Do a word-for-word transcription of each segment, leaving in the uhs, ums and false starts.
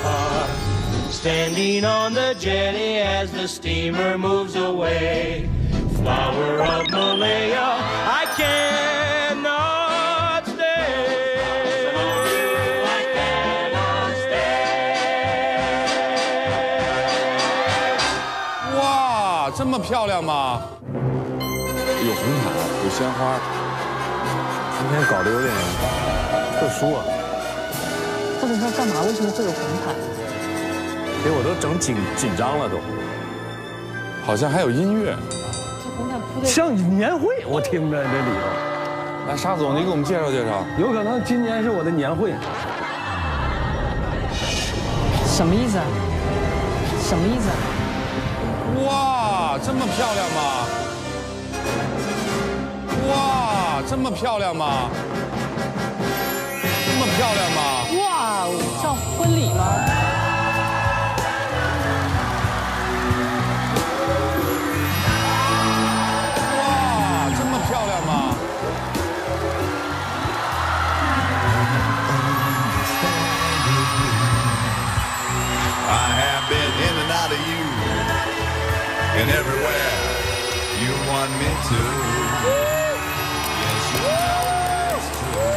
heart. Standing on the jetty as the steamer moves away. Flower of Malaya, I cannot stay. I cannot stay. 哇，这么漂亮吗？有红毯，有鲜花。 今天搞得有点特殊啊。 到底在干嘛？为什么会有红毯？ 给我都整紧紧张了都。 好像还有音乐。 像年会，我听着这里头。 来，沙总，你给我们介绍介绍。 有可能今年是我的年会。 什么意思？什么意思？ 哇，这么漂亮吗？哇，这么漂亮吗？这么漂亮吗？ 哇，像婚礼吗？ And everywhere you want me to. Yes, you know it's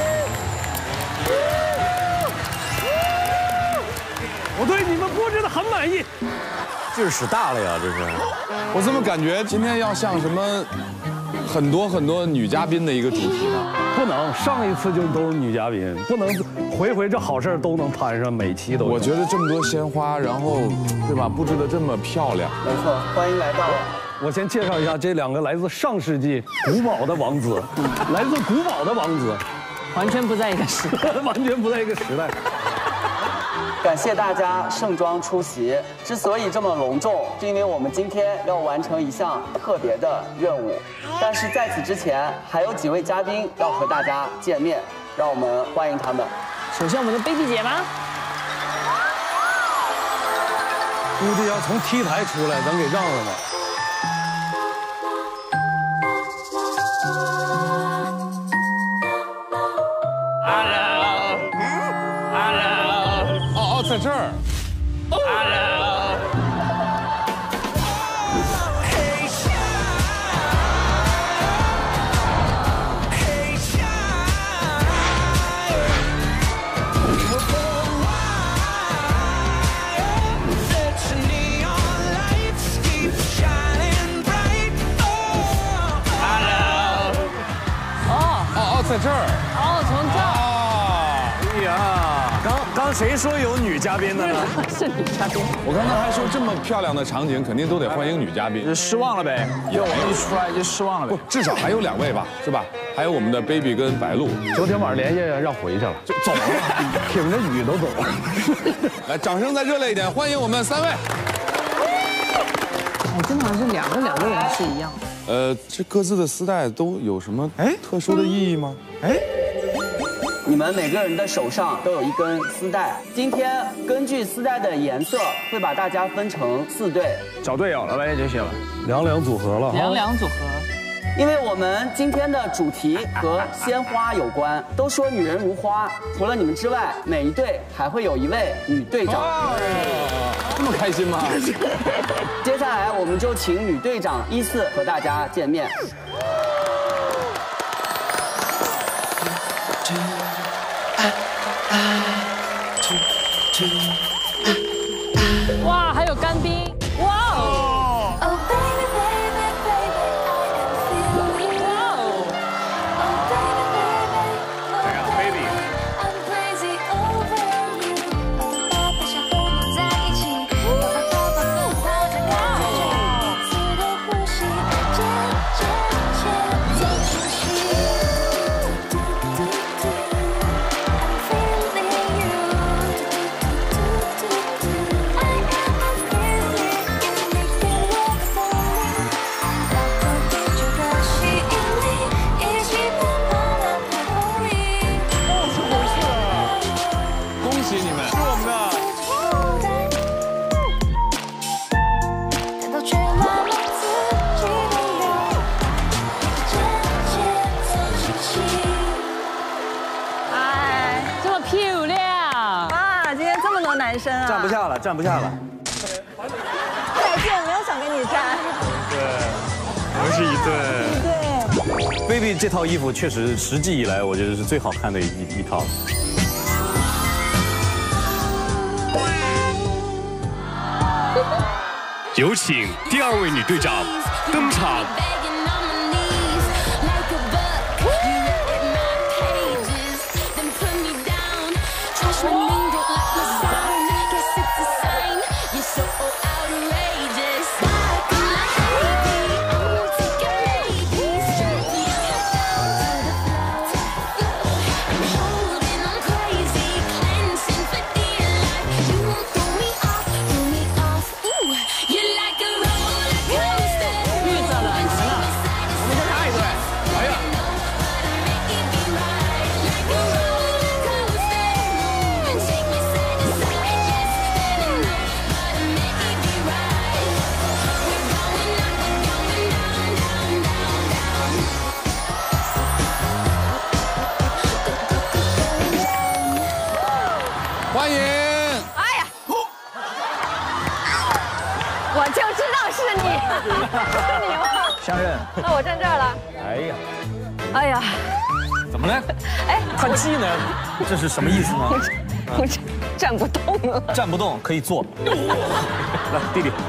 true. 我对你们布置的很满意。 劲儿使大了呀，这是。 我怎么感觉今天要像什么很多很多女嘉宾的一个主题呢？ 不能，上一次就都是女嘉宾，不能回回这好事都能摊上，每期都。 我觉得这么多鲜花，然后对吧，布置的这么漂亮。 没错，欢迎来到。 我先介绍一下这两个来自上世纪古堡的王子，来自古堡的王子， 完全不在一个时代， 完全不在一个时代。 感谢大家盛装出席。之所以这么隆重，是因为我们今天要完成一项特别的任务。但是在此之前，还有几位嘉宾要和大家见面，让我们欢迎他们。 首先，我们的 baby 姐吧。 估计要从 T 台出来，咱给让让吧。 在这儿。哦哦，在这儿。 哦，从这儿。 哎呀，刚刚谁说有女嘉宾的呢？ 是女嘉宾。 我刚才还说这么漂亮的场景，肯定都得欢迎女嘉宾。 就失望了呗，因为我们一出来就失望了呗。 不，至少还有两位吧，是吧？还有我们的 baby 跟白鹿。 昨天晚上连夜让回去了，就走了，挺着雨都走了。 来，掌声再热烈一点，欢迎我们三位。 哎，真的好像是两个两个人是一样。 呃，这各自的丝带都有什么哎特殊的意义吗？哎。 你们每个人的手上都有一根丝带。今天根据丝带的颜色，会把大家分成四队， 找队友了呗就行了。 两两组合了， 两两组合。 因为我们今天的主题和鲜花有关，都说女人如花，除了你们之外，每一队还会有一位女队长。 这么开心吗？ 接下来我们就请女队长依次和大家见面。 哇，还有干冰！哇哦！哇哦！ 来看 baby。 合男生啊。 站不下了，站不下了。 再见，没有想跟你站。 对，我们是一对。 对。 baby 这套衣服确实实际以来，我觉得是最好看的一一套。 有请第二位女队长登场。 欢迎！ 哎呀，我就知道是你，是你吗？ 相认。 那我站这儿了。 哎呀， 哎呀， 怎么了？ 哎， 叹气呢？这是什么意思呢？ 我站站不动了。 站不动可以坐。来，弟弟，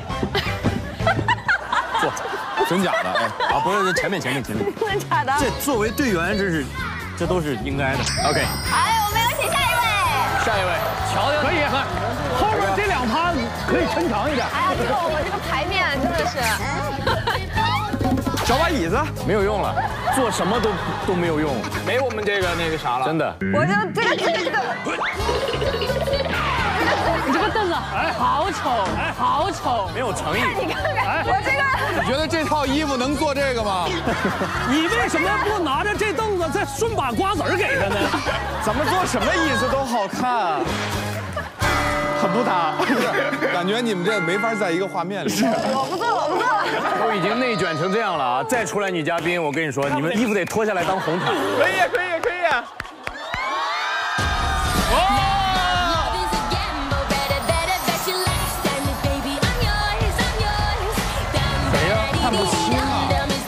坐。 真假的？哎， 啊，不是，前面前面前面。 真的假的？ 这作为队员，这是，这都是应该的。OK。 哎，我们有请下一位。 下一位，瞧瞧，可以，后边这两趴可以抻长一点。 哎呀，这个我这个排面真的是， 找把椅子没有用了，做什么都都没有用， 没我们这个那个啥了。 真的。 我就这个这个这个， 你这个凳子，哎，好丑，哎，好丑， 没有诚意。 你看看我这个， 你觉得这套衣服能做这个吗？ 你为什么不拿着这凳子再顺把瓜子儿给他呢？ 怎么做什么椅子都好看，很不搭。感觉你们这没法在一个画面里。 我不做了，我不做了。 都已经内卷成这样了啊！再出来女嘉宾，我跟你说，你们衣服得脱下来当红毯。 可以，可以，可以。 谁呀？看不清啊。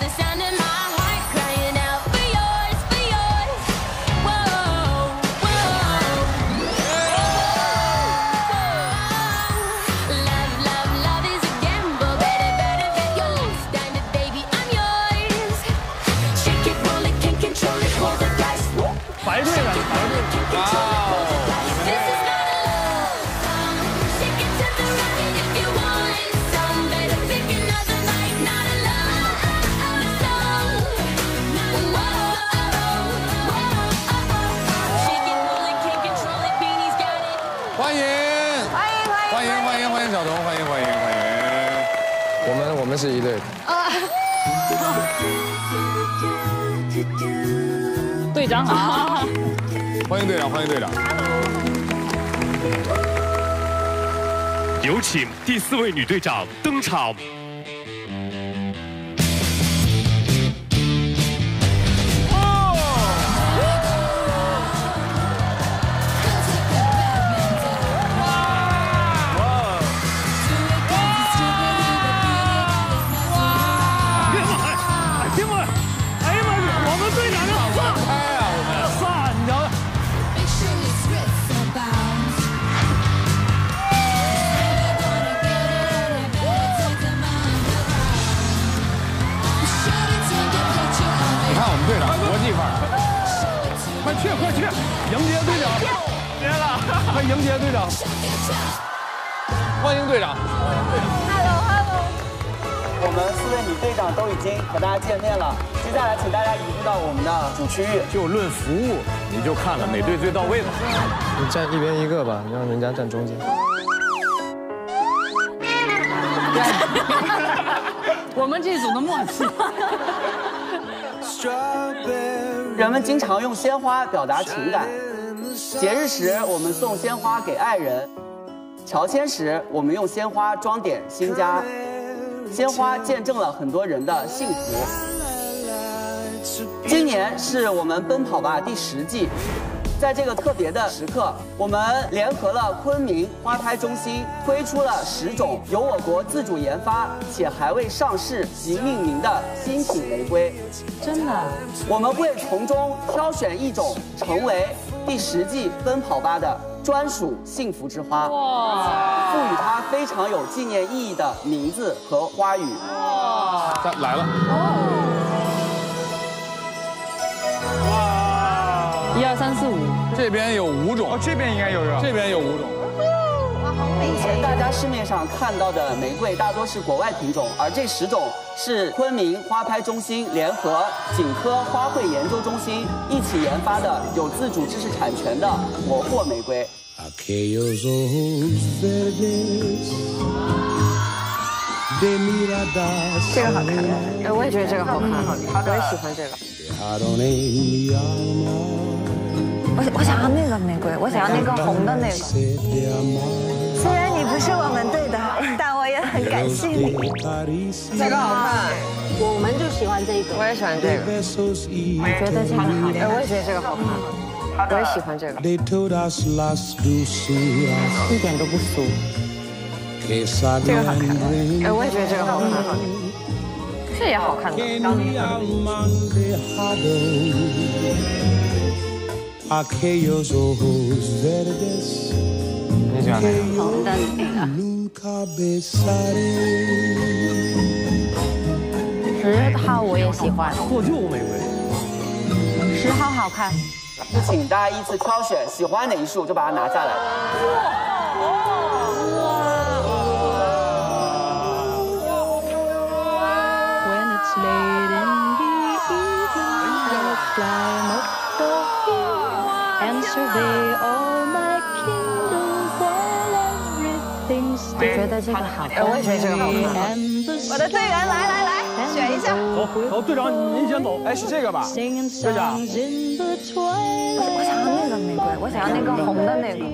白队了，白队。 欢迎， 欢迎欢迎，欢迎，欢迎小童，欢迎，欢迎，欢迎。我们我们是一队的。 队长好。 欢迎队长，欢迎队长。 有请第四位女队长登场。 队长，国际范儿， 快去快去，迎接队长， 接了， 快迎接队长， 欢迎队长。 Hello Hello， 我们四位女队长都已经和大家见面了，接下来请大家移步到我们的主区域。 就论服务，你就看看哪队最到位吧。 你站一边一个吧，让人家站中间。 我们这组的默契。 人们经常用鲜花表达情感，节日时我们送鲜花给爱人，乔迁时我们用鲜花装点新家，鲜花见证了很多人的幸福。今年是我们奔跑吧第十季， 在这个特别的时刻，我们联合了昆明花拍中心，推出了十种由我国自主研发且还未上市及命名的新品玫瑰。 真的？ 我们会从中挑选一种，成为第十季奔跑吧的专属幸福之花，哇！赋予它非常有纪念意义的名字和花语。哇！ 来了。 一二三四五， 这边有五种， 哦，这边应该有有， 这边有五种。 哇，好美！ 以前大家市面上看到的玫瑰大多是国外品种，而这十种是昆明花拍中心联合锦科花卉研究中心一起研发的有自主知识产权的国货玫瑰。 这个好看，哎，我也觉得这个好看，我也喜欢这个。我我想要那个玫瑰，我想要那个红的那个。虽然你不是我们队的，但我也很感谢你。 这个好看，我们就喜欢这个。 我也喜欢这个。 我觉得这个好， 哎，我也觉得这个好看，我也喜欢这个。 一点都不俗。 这个好看，哎，我也觉得这个好看，这也好看的。 你喜欢哪个？ 红的那个。十号我也喜欢。 破旧玫瑰。 十号好看。 就请大家依次挑选，喜欢哪一束就把它拿下来。 我觉得这个好看， 我也觉得这个好看。我的队员，来来来，选一下。 走，走，队长您先走。 哎，是这个吧？队长。 我想要那个玫瑰，我想要那个红的那个。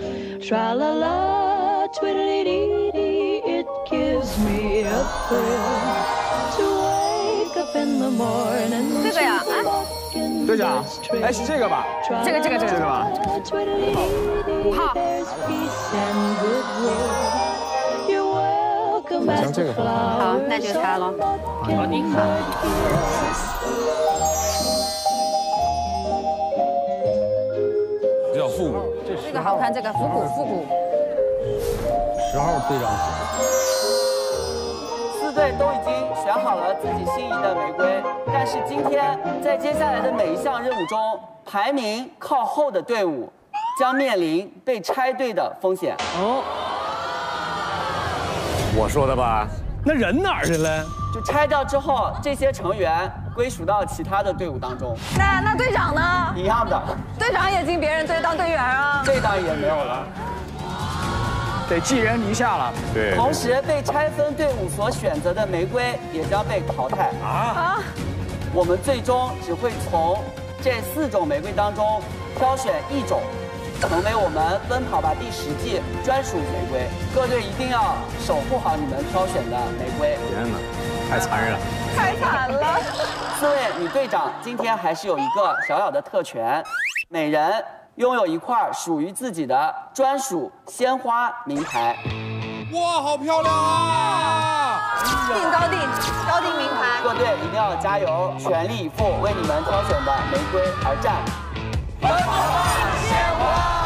这个呀，啊。 队长，哎，是这个吧？ 这个这个这个这个吧？ 五号。 好像这个好看。 好，那就它了。好，你好。 比较复古。 这个好看，这个复古复古。 十号队长。 四队都已经选好了自己心仪的玫瑰，但是今天在接下来的每一项任务中，排名靠后的队伍将面临被拆队的风险。哦， 我说的吧？ 那人哪儿去了？ 就拆掉之后，这些成员归属到其他的队伍当中。 那那队长呢？ 一样的， 队长也进别人队当队员啊。 这当然也没有了。 得寄人篱下了。 对。 同时，被拆分队伍所选择的玫瑰也将被淘汰。啊啊！我们最终只会从这四种玫瑰当中挑选一种，成为我们奔跑吧第十季专属玫瑰。各队一定要守护好你们挑选的玫瑰。 天哪，太残忍了！ 太惨了！ 四位女队长今天还是有一个小小的特权，每人拥有一块属于自己的专属鲜花名牌。 哇，好漂亮啊！ 定高定，高定名牌。 各队一定要加油，全力以赴为你们挑选的玫瑰而战。奔跑吧，鲜花！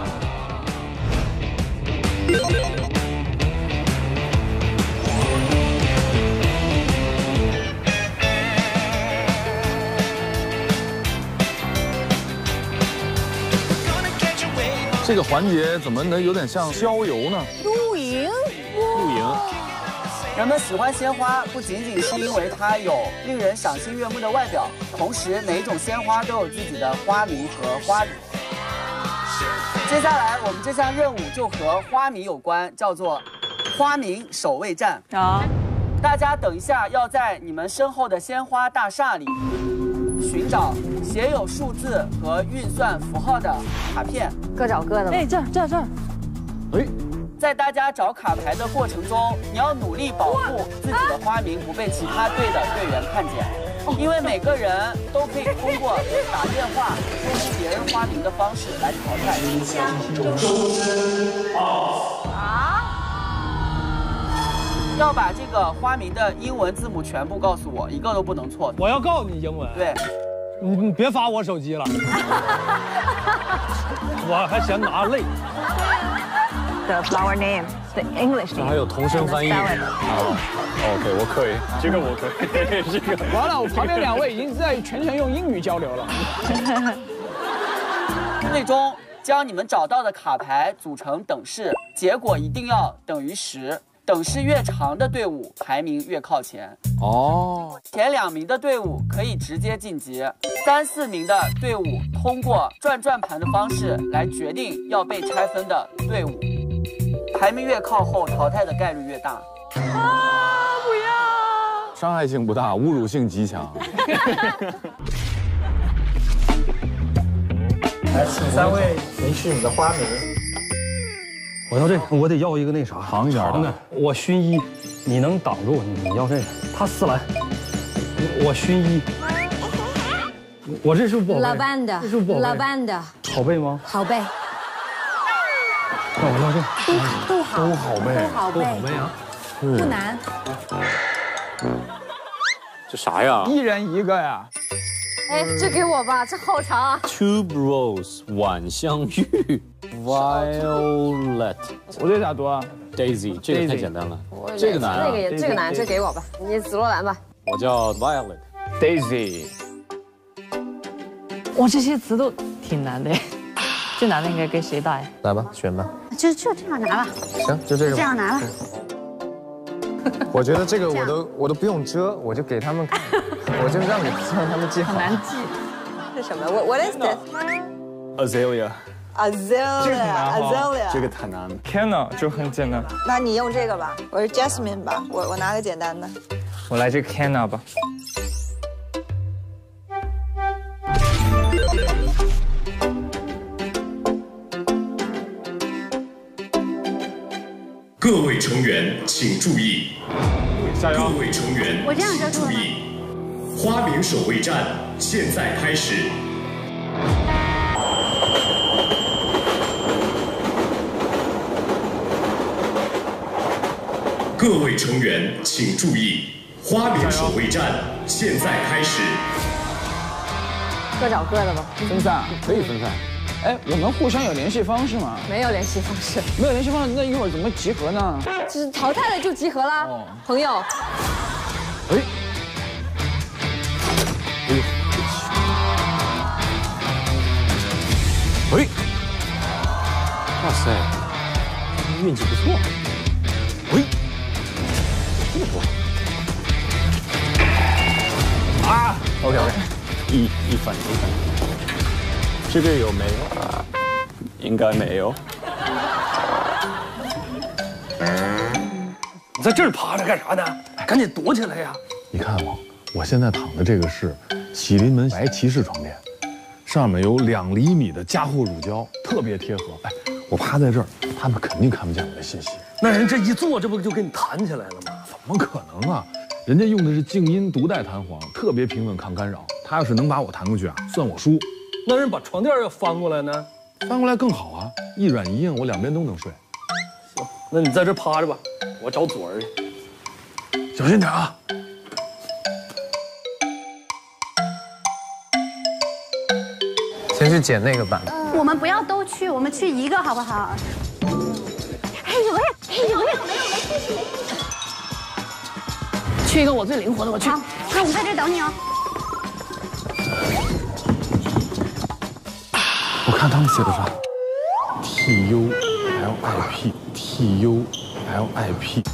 这个环节怎么能有点像郊游呢？ 露营， 露营。 人们喜欢鲜花，不仅仅是因为它有令人赏心悦目的外表，同时每一种鲜花都有自己的花名和花语。接下来我们这项任务就和花名有关，叫做花名守卫战。啊，大家等一下要在你们身后的鲜花大厦里寻找写有数字和运算符号的卡片， 各找各的。 哎，这儿这儿这儿。 哎， 在大家找卡牌的过程中，你要努力保护自己的花名不被其他队的队员看见。 因为每个人都可以通过打电话通知别人花名的方式来淘汰。啊！要把这个花名的英文字母全部告诉我，一个都不能错。 我要告诉你英文。 对。 你你别发我手机了，我还嫌拿累。 The flower name, the English name. 还有同声翻译。啊 ，OK， 我可以，这个我可以，这个。 完了，我旁边两位已经在全程用英语交流了。 最终将你们找到的卡牌组成等式，结果一定要等于十。等式越长的队伍排名越靠前。哦，前两名的队伍可以直接晋级，三四名的队伍通过转转盘的方式来决定要被拆分的队伍。排名越靠后，淘汰的概率越大。啊，不要！伤害性不大，侮辱性极强。 来，请三位明示你的花名。 我要这个，我得要一个那啥长一点的。我薰衣，你能挡住？你要这个。他丝兰，我薰衣。我这是不好背。 老班的， 这是不好背。 老班的， 好背吗？ 好背。 那我要这个。 都好， 都好背， 都好背， 都好背啊， 不难。 这啥呀？ 一人一个呀。 哎，这给我吧，这好长啊。 Tube rose 晚香玉 ，violet。 我这咋读啊 ？Daisy， 这个太简单了。这个难啊。 这个也这个难，这给我吧。你紫罗兰吧。 我叫 Violet。Daisy。 哇，这些词都挺难的。最难的应该给谁打呀？ 来吧，选吧。 就就这样拿吧。 行，就这个。 这样拿了。 我觉得这个我都我都不用遮，我就给他们看，我就让你让他们记好。 很难记。 是什么？我 What is this? Azalea。 Azalea，Azalea。 这个太难了。 Canna 就很简单。 那你用这个吧，我是 Jasmine 吧，我我拿个简单的。 我来这个 Canna 吧。 各位成员请注意，加油！各位成员我这样请注意，花名守卫战现在开始。各位成员请注意，花名守卫战现在开始。 各找各的吧。 分散， 可以分散。 哎，我们互相有联系方式吗？ 没有联系方式。 没有联系方式，那一会儿怎么集合呢？ 就是淘汰了就集合啦，哦、朋友。 哎，哎呦，喂，哇塞，运气不错。喂，这么多啊 ！OK OK， 一一反一反。这边有没有？应该没有。 你在这儿趴着干啥呢？赶紧躲起来呀！ 你看我，我现在躺的这个是喜临门白骑士床垫，上面有两厘米的加护乳胶，特别贴合。哎，我趴在这儿，他们肯定看不见我的信息。 那人这一坐，这不就给你弹起来了吗？ 怎么可能啊？人家用的是静音独带弹簧，特别平稳抗干扰。他要是能把我弹过去啊，算我输。 那人把床垫要翻过来呢？ 翻过来更好啊，一软一硬，我两边都能睡。 行，那你在这趴着吧，我找左儿去。 小心点啊！ 先去捡那个板。 我们不要都去，我们去一个好不好？哎有呀，哎有呀，没有没事。 去一个我最灵活的，我去。 好，那我们在这等你哦。 我看他们写的啥 ？T U L I P T U L I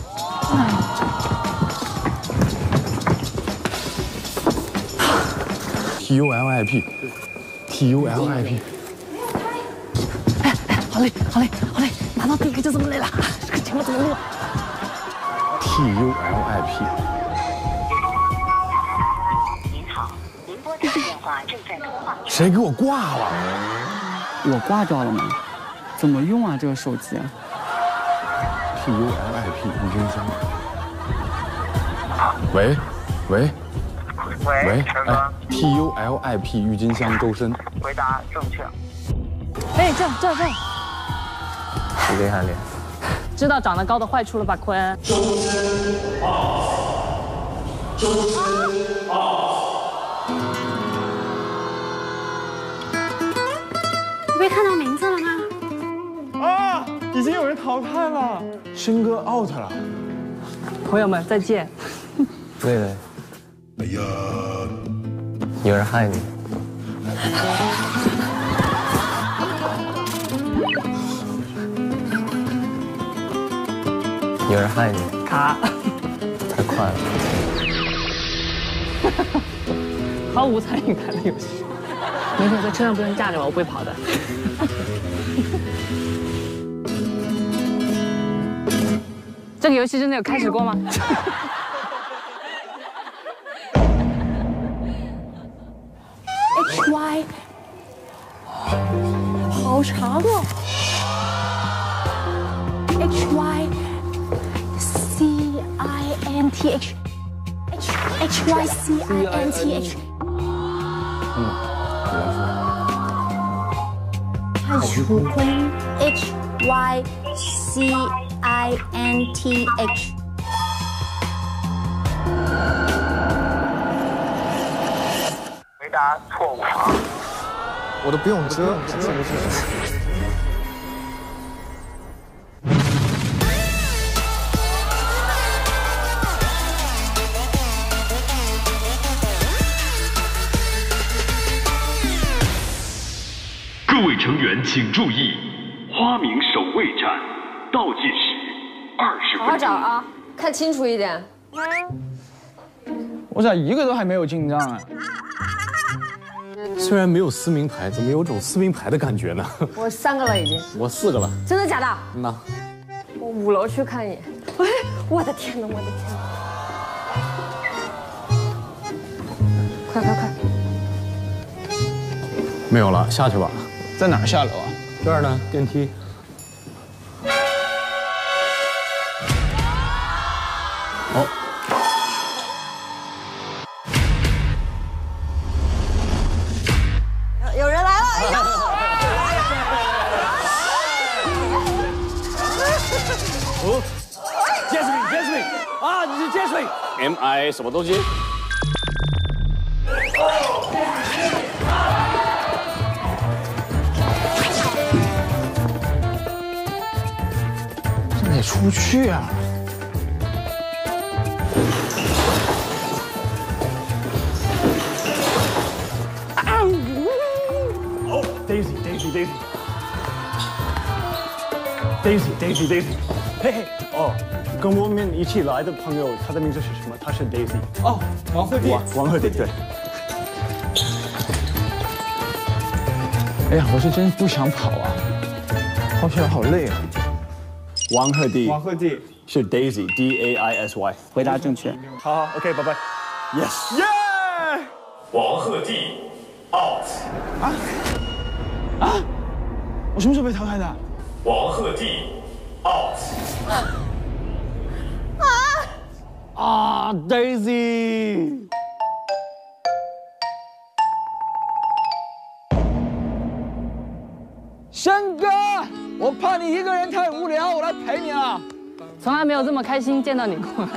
P。T U L I P T U L I P。 哎哎，好嘞好嘞好嘞，拿到第一个就这么累了，这个节目怎么录 ？T U L I P。 您好，您拨打的电话正在通话。 谁给我挂了？ 我挂掉了吗？怎么用啊？这个手机啊 ？T U L I P 郁金香。喂，喂， 喂，哎 ，T U L I P 郁金香周深。 回答正确。 哎，这这这， 厉害厉害。 知道长得高的坏处了吧，坤？ 周深啊！周深啊！ 你被看到名字了吗？ 啊，已经有人淘汰了，申哥 out 了。 朋友们再见。 对对。哎呀，有人害你。有人害你。 卡。 太快了。 毫无参与感的游戏。明天在车上不用架着我，我不会跑的。这个游戏真的有开始过吗？ H Y， 好长哦。H Y C I N T H H H Y C I N T H。汉楚坤 H Y C I N T H。 回答错误。 我都不用遮，是不是？ 各位成员请注意，花名守卫战倒计时二十分钟。 好好找啊，看清楚一点。 我咋一个都还没有进账啊？ 虽然没有撕名牌，怎么有种撕名牌的感觉呢？ 我三个了已经。 我四个了。 真的假的？ 那我五楼去看一眼。哎，我的天哪，我的天哪！快快快！ 没有了，下去吧。 在哪儿下楼啊？ 这儿呢，电梯。哦。 有人来了！哎呦！ 哦 ，Jasmine Jasmine 啊，你是 Jasmine。M I 什么东西？ 这得出去啊！ Daisy Daisy Daisy Daisy Daisy Daisy， 嘿嘿，哦，跟我们一起来的朋友，他的名字是什么？他是 Daisy。 哦，王鹤棣。 王王鹤棣，对。 哎呀，我是真不想跑啊，跑起来好累啊。 王鹤棣。 王鹤棣是 Daisy D A I S Y。 回答正确。 好好 ，OK， 拜拜。Yes。耶！ 王鹤棣 out。 啊？ 啊！我什么时候被淘汰的？ 王鹤棣 out。 啊啊 ，Daisy。 申哥，我怕你一个人太无聊，我来陪你了。 从来没有这么开心见到你过。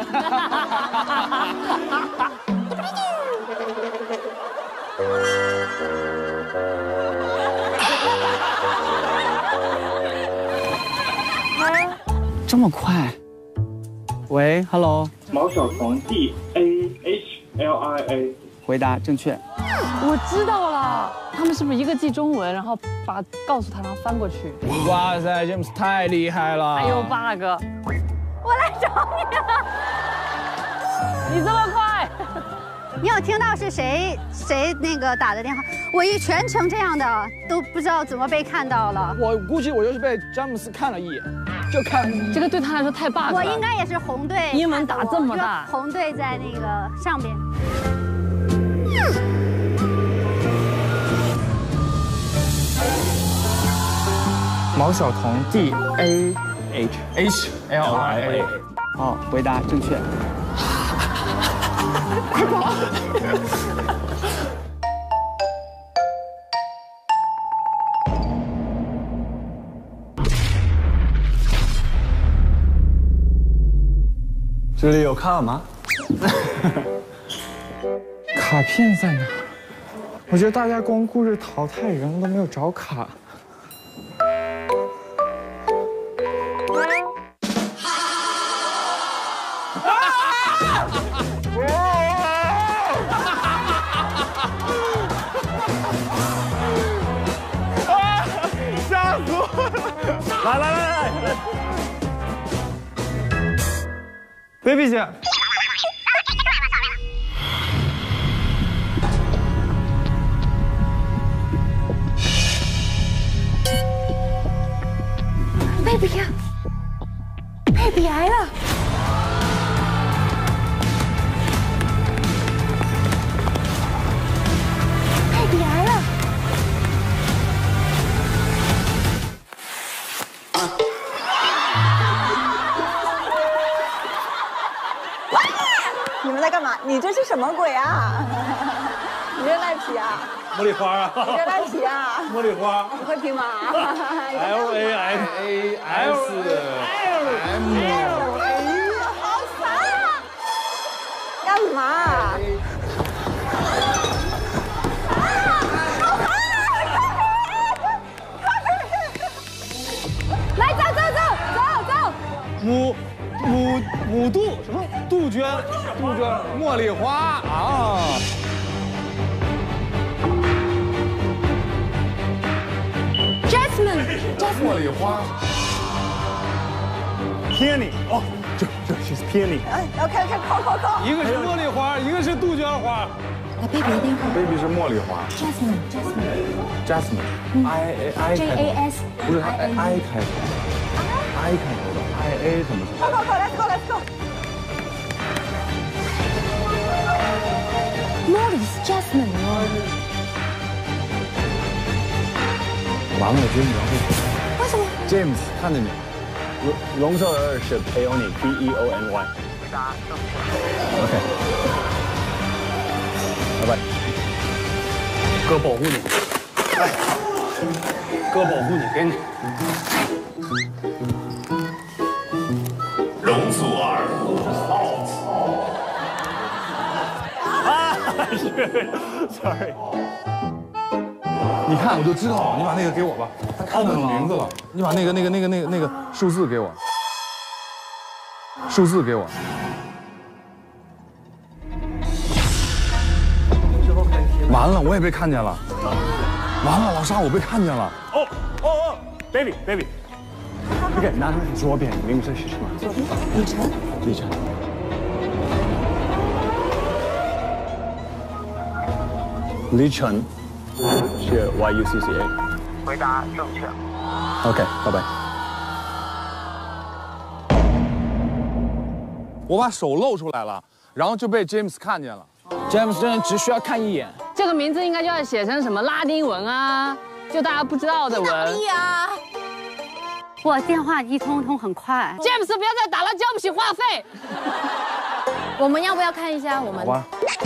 这么快？喂 ，Hello， 毛晓彤 D A H L I A， 回答正确。 我知道了，他们是不是一个记中文，然后把告诉他，然后翻过去？ 哇塞 ，James 太厉害了！ 还有 bug， 我来找你了。 你这么快？ 你有听到是谁谁那个打的电话？我一全程这样的，都不知道怎么被看到了。 我估计我就是被詹姆斯看了一眼，就看这个对他来说太 bug 了。 我应该也是红队， 英文打这么大， 红队在那个上边。 毛晓彤 D A H H L I A， 好，回答正确。 快跑！ 这里有卡吗？ 卡片在哪？我觉得大家光顾着淘汰人都没有找卡。 吓死我了！来来来来来 ，baby 姐。 baby 呀 ，baby 来了。baby 来了。 你们在干嘛？你这是什么鬼啊？你这赖皮啊！ 茉莉花啊！ 你这赖皮啊！ 茉莉花， 你会拼吗 ？L A M A S M。 哎呀，好烦啊！干嘛？ 来，走走走走走。 母母母杜什么？杜鹃，杜鹃，茉莉花啊！ Jasmine， 茉莉花 ，Peony， 哦，这这是 Peony。 哎 ，OK OK， 扣扣扣。 一个是茉莉花，一个是杜鹃花。 来 ，baby 的电话。 baby 是茉莉花。Jasmine，Jasmine，Jasmine，I A I J A S， 不是 I I 开头 ，I 开头的 I A 什么什么？ 扣扣扣 ，Let's go，Let's go。 Molly 是 Jasmine 哦。 完了，我觉得你要会。 为什么 ？James 看着你， 龙首尔是 Peony P E O N Y。OK， 拜拜。 哥保护你，哎，哥保护你，给你。 容祖儿啊，是 ，sorry。 你看，我就知道，你把那个给我吧。他看到你名字了，你把那个、那个、那个、那个、那个数字给我，数字给我。完了，我也被看见了。完了，老沙，我被看见了。 哦哦哦 ，baby baby。OK， 拿上左边，名字是什么？ 李晨。 李晨。 李晨是 Y U C C A。 回答正确。 OK， 拜拜。 我把手露出来了，然后就被 James 看见了。 James 真的只需要看一眼。 这个名字应该就要写成什么拉丁文啊，就大家不知道的文。 啊！我电话一通通很快。 James 不要再打了，交不起话费。 我们要不要看一下我们？ 好吧。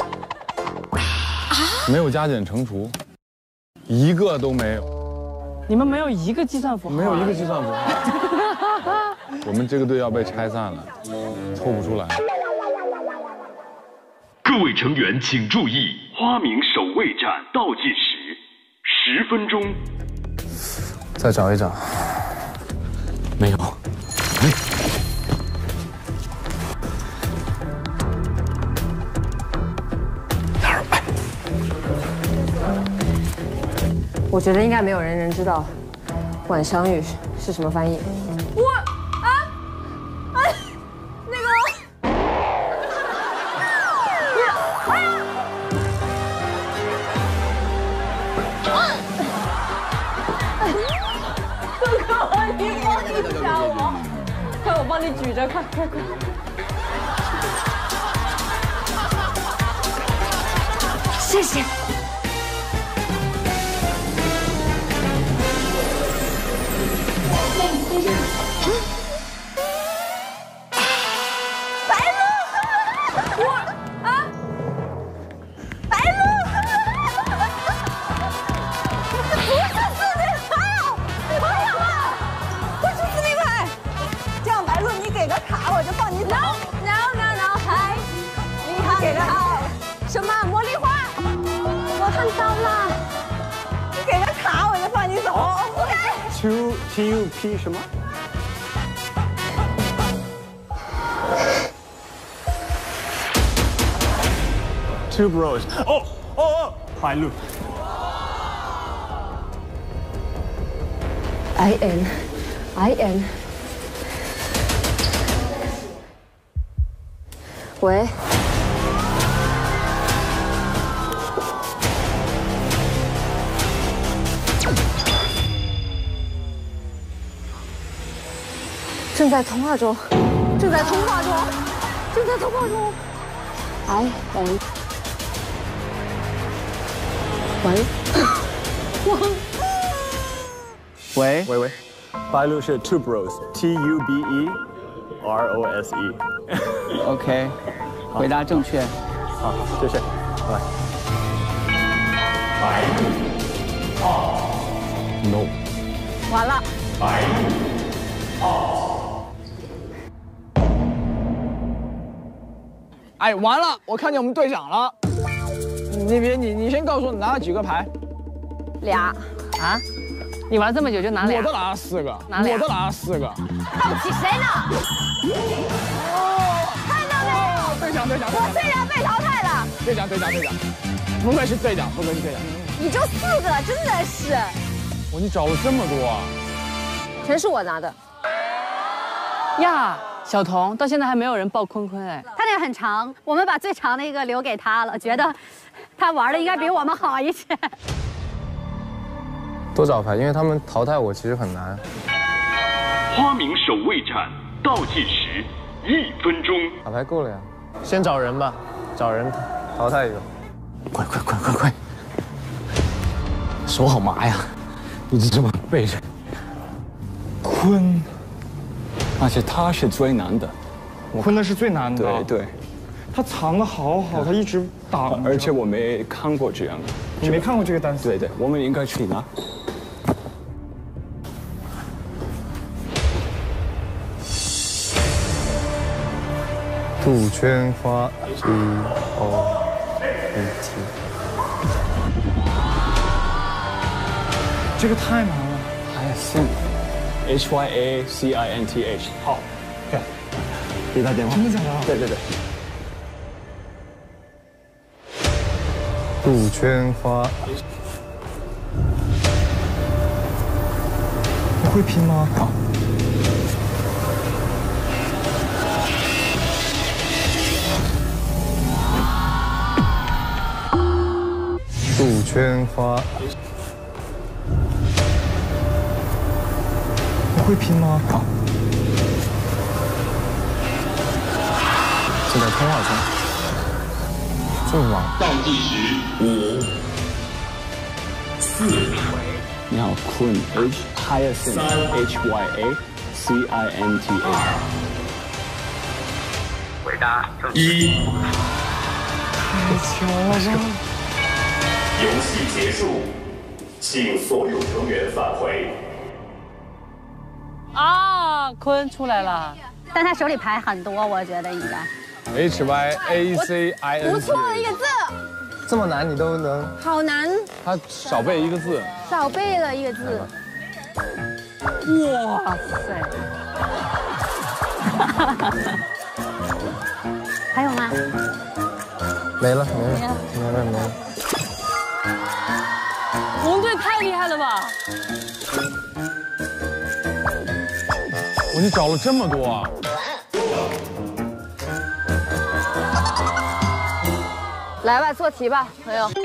没有加减乘除，一个都没有。 你们没有一个计算符号？ 没有一个计算符号。我们这个队要被拆散了，凑不出来。 各位成员请注意，花名守卫战倒计时十分钟。 再找一找，没有。哎。 我觉得应该没有人能知道“晚香玉”是什么翻译。 我啊，哎，那个，哥哥，你帮一下我，快，我帮你举着，快快快！ 谢谢。 白鹿，我啊， 给个卡我就放你走。 No no no， 嗨，你好， 给个卡。 什么茉莉花？我看到了。 你给个卡我就放你走。OK。 Two T U P 什么？ Two bros。哦哦哦，白鹿。 I N I N。喂。正在通话中，正在通话中，正在通话中。I N。喂。我。 喂喂喂，白鹿是 Two Bros，T U B E R O S E。 OK， 回答正确。 好，谢谢，来。 白二 ，No。 完了。 白二。 哎，完了！我看见我们队长了。你别你你先告诉我你拿了几个牌？ 俩。 啊？ 你玩这么久就拿俩？ 我都拿了四个， 拿俩， 我都拿了四个。 看不起谁呢？哦，看到没有？ 队长，队长， 我虽然被淘汰了。 队长，队长，队长，不愧是队长，不愧是队长。 你就四个，真的是。 哇，你找了这么多啊！ 全是我拿的。 呀，小童，到现在还没有人报坤坤哎。 他那个很长，我们把最长的一个留给他了，觉得他玩的应该比我们好一些。 多找牌，因为他们淘汰我其实很难。 花名守卫战倒计时一分钟。 打牌够了呀，先找人吧，找人淘汰一个。 快快快快快！手好麻呀，一直这么背着。坤，而且他是最难的。 坤的是最难的。 对对， 他藏得好好，他一直打。 而且我没看过这样的。 你没看过这个单词？ 对对，我们应该去拿。 杜鹃花 G O E T， 这个太难了。 哎 ，H Y A C I N T H， 好， 看，给他电话。真的假的？ 对对对。 杜鹃花， 你会拼吗？好。 杜鹃花， 你会拼吗？好。 正在通话中，这么忙。 倒计时五、四， 你好，坤 H Hyacinth H Y A C I N T H。 回答一。 太巧了。 游戏结束，请所有成员返回。 啊，坤出来了， 但他手里牌很多，我觉得应该。 H Y A C I N。 不错的一个字。 这么难你都能？ 好难。 他少背一个字。 少背了一个字。哇塞！ 还有吗？ 没了，没了，没了，没了。 我们队太厉害了吧！ 我你找了这么多啊！ 来吧，做题吧，朋友。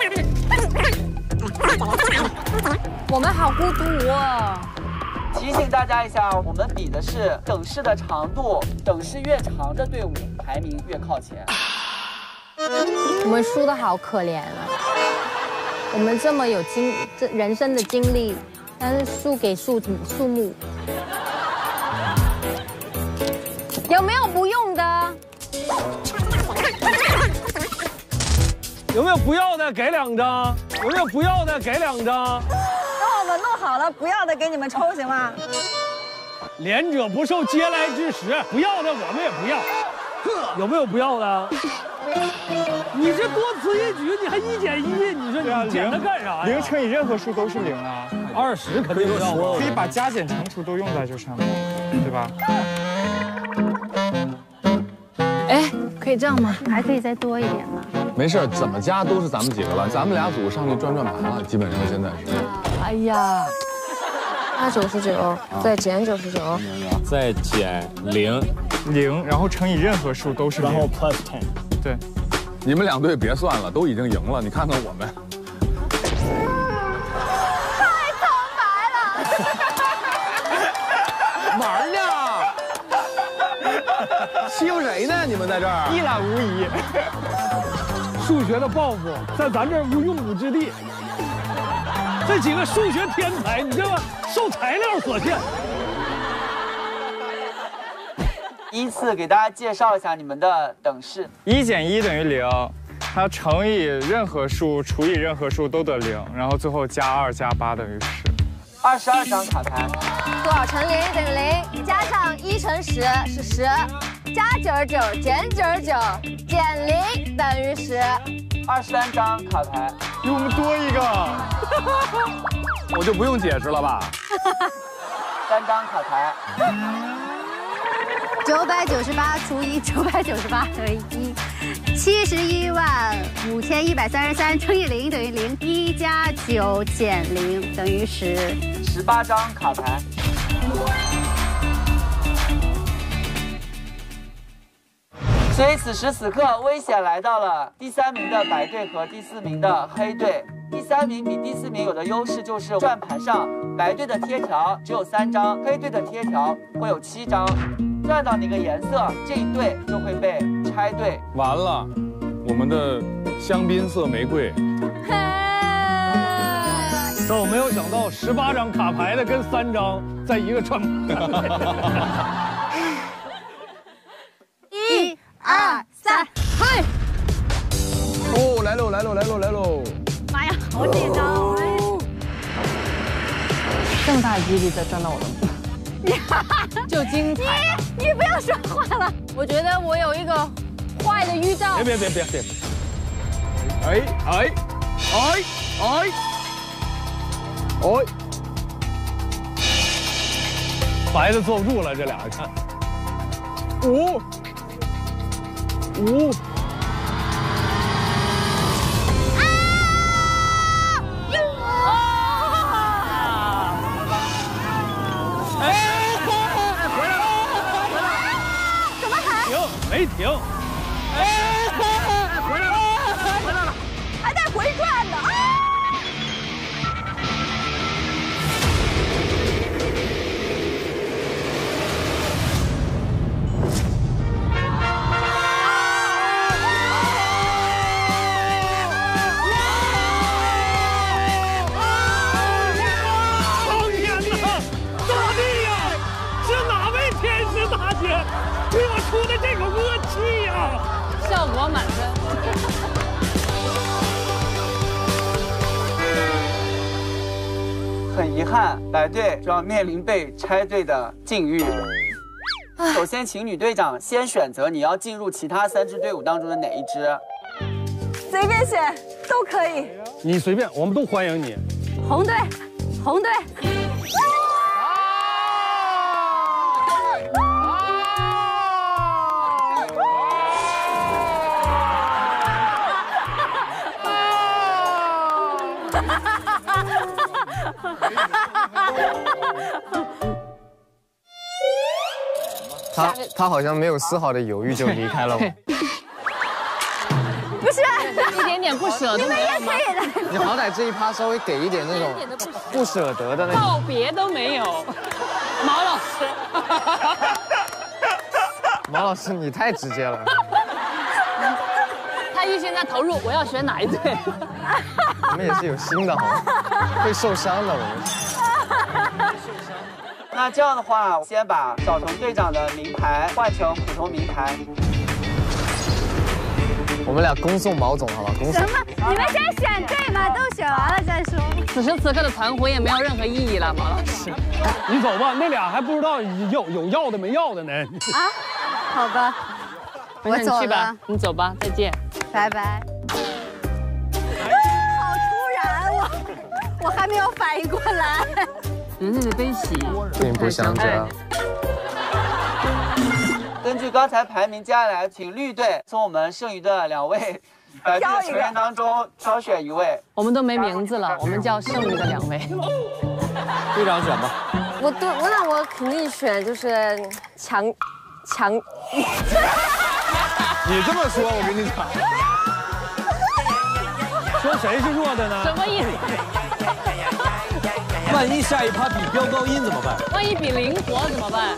我们好孤独哦。 提醒大家一下，我们比的是等式的长度，等式越长的队伍排名越靠前。 我们输的好可怜啊！我们这么有经这人生的经历，但是输给数数目。有没有不用的？ 有没有不要的？给两张。有没有不要的？给两张。 等我们弄好了，不要的给你们抽，行吗？ 连者不受嗟来之食，不要的我们也不要。有没有不要的？你这多此一举，你还一减一，你说你减它干啥呀？ 零乘以任何数都是零啊。 二十肯定要， 可以把加减乘除都用在这上面，对吧？ 哎，可以这样吗？还可以再多一点吗？ 没事，怎么加都是咱们几个了，咱们俩组上去转转盘了，基本上现在是。 哎呀，加九十九，再减九十九， 再减零， 零，然后乘以任何数都是零， 然后 plus ten。 对， 你们两队别算了，都已经赢了，你看看我们。 太苍白了。 玩呢？欺负谁呢？你们在这儿一览无遗。 数学的抱负在咱这儿无用武之地。这几个数学天才，你知道吗？受材料所限。 依次给大家介绍一下你们的等式。 一减一等于零，它乘以任何数除以任何数都得零，然后最后加二加八等于十。 二十二张卡牌。 多少乘零等于零，加上一乘十是十，加九十九减九十九减零等于十。 二十三张卡牌， 比我们多一个， 我就不用解释了吧？ 三张卡牌。 九百九十八除以九百九十八等于一，七十一万五千一百三十三乘以零等于零，一加九减零等于十。 十八张卡牌。所以此时此刻，危险来到了第三名的白队和第四名的黑队。第三名比第四名有的优势就是转盘上白队的贴条只有三张，黑队的贴条会有七张。转到哪个颜色，这一队就会被拆队。 完了，我们的香槟色玫瑰。 但我没有想到，十八张卡牌的跟三张在一个转盘。 一二三，嘿！ 哦，来喽来喽来喽来喽！ 妈呀，好紧张！ 这么大的几率再转到我的。就精彩！ 你你不要说话了。 我觉得我有一个坏的预兆。 别别别别别！ 哎哎哎哎哎！ 白的坐不住了，这俩看。五五。没停， 哎，回来了，回来了，还带回转的啊！ 苍天呐，大地呀，是哪位天使大姐给我出的这口恶气呀？ 效果满分。 很遗憾，白队就要面临被拆队的境遇。首先，请女队长先选择你要进入其他三支队伍当中的哪一支？ 随便选都可以。 你随便，我们都欢迎你。 红队，红队。 他他好像没有丝毫的犹豫就离开了我。 不是， 一点点不舍都没有吗？ 你好歹这一趴稍微给一点那种不舍得的那种。 告别都没有，毛老师。 毛老师，你太直接了。 他一现在投入，我要选哪一队？ 我们也是有心的，好吗？会受伤的，我们。 那这样的话，先把小虫队长的名牌换成普通名牌。 我们俩恭送毛总，好吧？恭送。 什么？你们先选对吗？都选完了再说。 此时此刻的团魂也没有任何意义了，毛老师。 你走吧，那俩还不知道有有要的没要的呢。 啊，好吧，我走去吧， 了， 你走吧，再见， 拜拜。好突然，我我还没有反应过来。 人类的悲喜并不相争。 根据刚才排名，接下来请绿队从我们剩余的两位白队成员当中挑选一位。 我们都没名字了，我们叫剩余的两位。 队长选吧。 我对，我那我肯定选就是强强。 你这么说，我跟你讲， 说谁是弱的呢？ 什么意思？ 万一下一趴比飙高音怎么办？ 万一比灵活怎么办？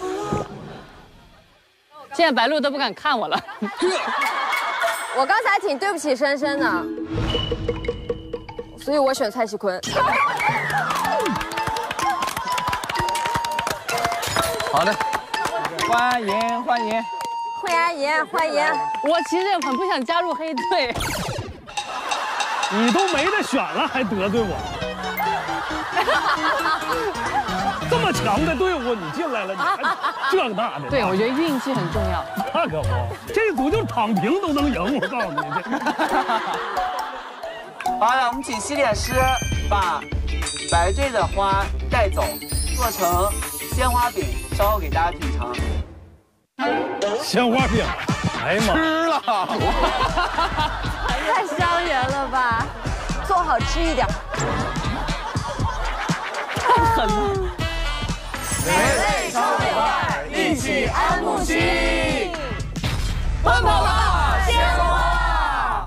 现在白鹿都不敢看我了。 我刚才挺对不起深深的，所以我选蔡徐坤。 好的， 欢迎欢迎， 欢迎欢迎。 我其实很不想加入黑队。 你都没得选了，还得罪我？这么强的队伍，你进来了，你还这个那的。 对，我觉得运气很重要。 那可不，这组就躺平都能赢，我告诉你这。好了，我们请西点师把白队的花带走，做成鲜花饼，稍后给大家品尝。 鲜花饼，哎呀妈， 吃了， 太伤人了吧？做好吃一点。 太狠了！ 美味超美味，一起安慕希，奔跑吧鲜花！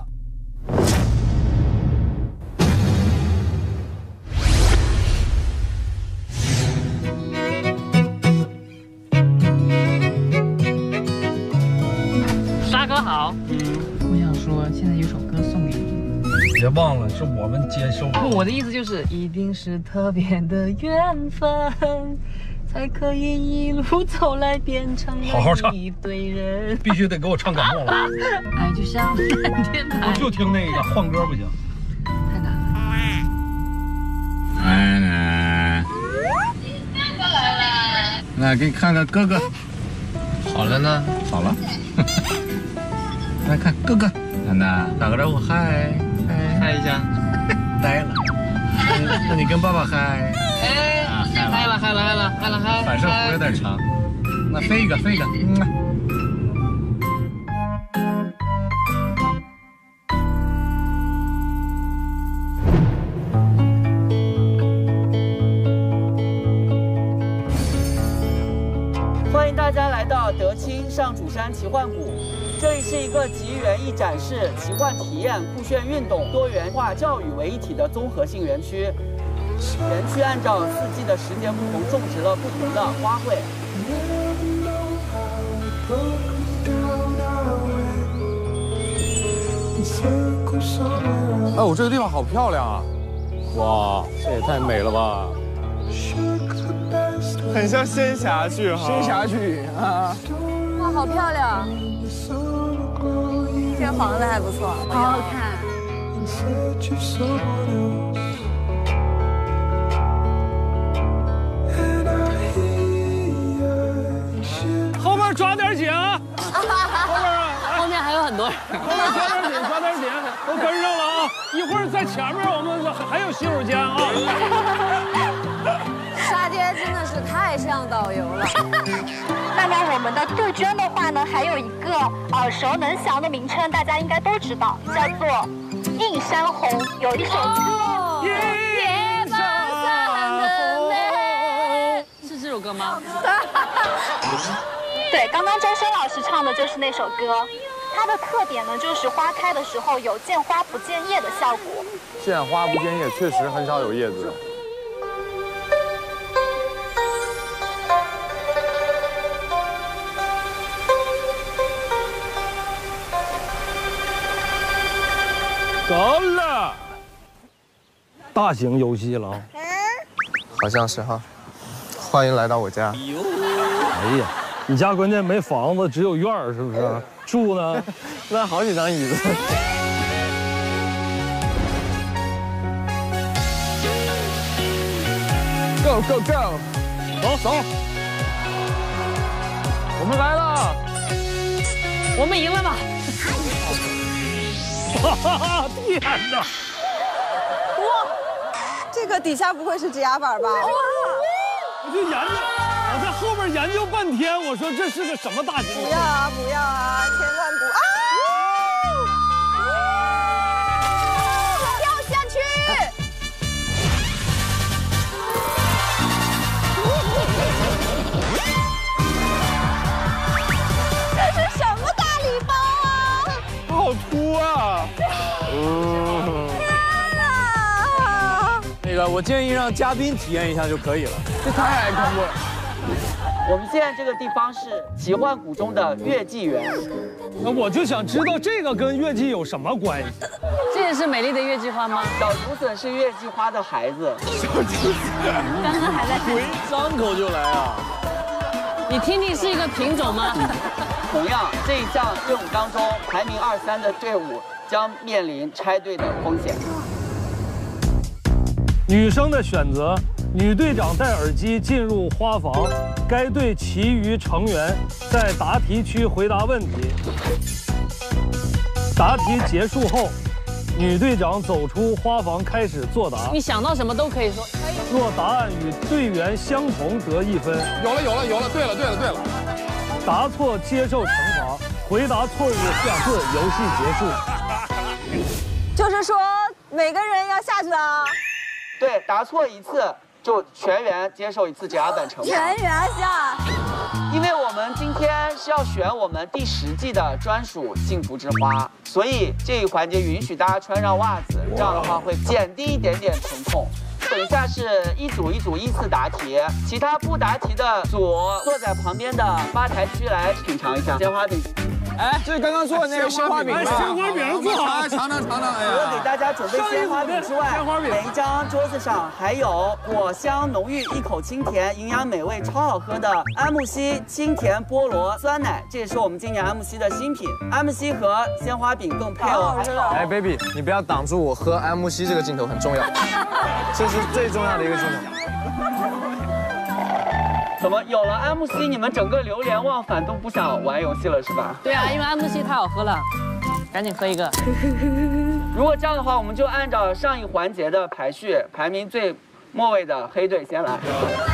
沙哥好， 我想说，现在有首歌送给你。 别忘了，是我们接收。 不，我的意思就是，一定是特别的缘分，才可以一路走来变成好好唱一对人。 必须得给我唱感动了。 爱就像蓝天白。 我就听那个，换歌不行。 太难了。 奶奶，来给你看看哥哥。好了呢，好了。来看哥哥，奶奶打个招呼，嗨。嗨一下，呆了。那你跟爸爸嗨。 哎，嗨了，嗨了，嗨了，嗨了，嗨。 反射弧有点长，那飞一个，飞一个。嗯。 欢迎大家来到德清上主山奇幻谷。这里是一个集园艺展示、奇幻体验、酷炫运动、多元化教育为一体的综合性园区。园区按照四季的时间不同，种植了不同的花卉。 哦，这个地方好漂亮啊！哇，这也太美了吧！ 很像仙侠剧哈。 仙侠剧啊！ 哇，好漂亮！这个房子还不错， 好好看。 后面抓点紧啊！后面啊， 后面还有很多人。 后面抓点紧，抓点紧，都跟上了啊！一会儿在前面我们还有洗手间啊。 沙爹真的是太像导游了。 那么我们的杜鹃的话呢，还有一个耳熟能详的名称，大家应该都知道，叫做《映山红》，有一首歌。 夜半三的美，是这首歌吗？ 对，刚刚周深老师唱的就是那首歌。它的特点呢，就是花开的时候有见花不见叶的效果。 见花不见叶，确实很少有叶子的。 到了，大型游戏了啊！ 好像是哈。欢迎来到我家。 哎呀， 你家关键没房子，只有院儿，是不是？住呢？ 那好几张椅子。Go go go！ 走走，我们来了， 我们赢了吧？ 哇！天哪！ 哇，这个底下不会是指压板吧？哇！ 我就研究，我在后边研究半天，我说这是个什么大金不要啊，不要啊，千万不啊！掉下去！这是什么大礼包啊？ 好秃啊！ 天哪！ 那个，我建议让嘉宾体验一下就可以了。 这太恐怖了。我们现在这个地方是奇幻谷中的月季园。 那我就想知道这个跟月季有什么关系？ 这也是美丽的月季花吗？ 小竹笋是月季花的孩子。 小竹笋，刚刚还在鬼张口就来啊！ 你听听是一个品种吗？ 同样，这一项任务当中，排名二三的队伍将面临拆队的风险。 女生的选择，女队长戴耳机进入花房，该队其余成员在答题区回答问题。答题结束后，女队长走出花房开始作答。 你想到什么都可以说。 若答案与队员相同得一分。 有了有了有了，对了对了对了。 答错接受惩罚，回答错误下次游戏结束。 就是说每个人要下去啊。 对，答错一次就全员接受一次指压板惩罚。 全员下。 因为我们今天是要选我们第十季的专属幸福之花，所以这一环节允许大家穿上袜子，这样的话会减低一点点疼痛。等一下是一组一组依次答题，其他不答题的组坐在旁边的吧台区来品尝一下鲜花饼。 哎，这是刚刚做的那个鲜花饼吧？ 鲜花饼做好， 尝尝尝尝。哎呀， 除了给大家准备鲜花饼之外，每一张桌子上还有果香浓郁、一口清甜、营养美味、超好喝的安慕希清甜菠萝酸奶，这也是我们今年安慕希的新品。安慕希和鲜花饼更配哦。 哎 ，baby， 你不要挡住我喝安慕希这个镜头，很重要，这是最重要的一个镜头。 怎么有了安慕希，你们整个流连忘返都不想玩游戏了是吧？ 对啊，因为安慕希太好喝了，赶紧喝一个。 如果这样的话，我们就按照上一环节的排序，排名最末位的黑队先来。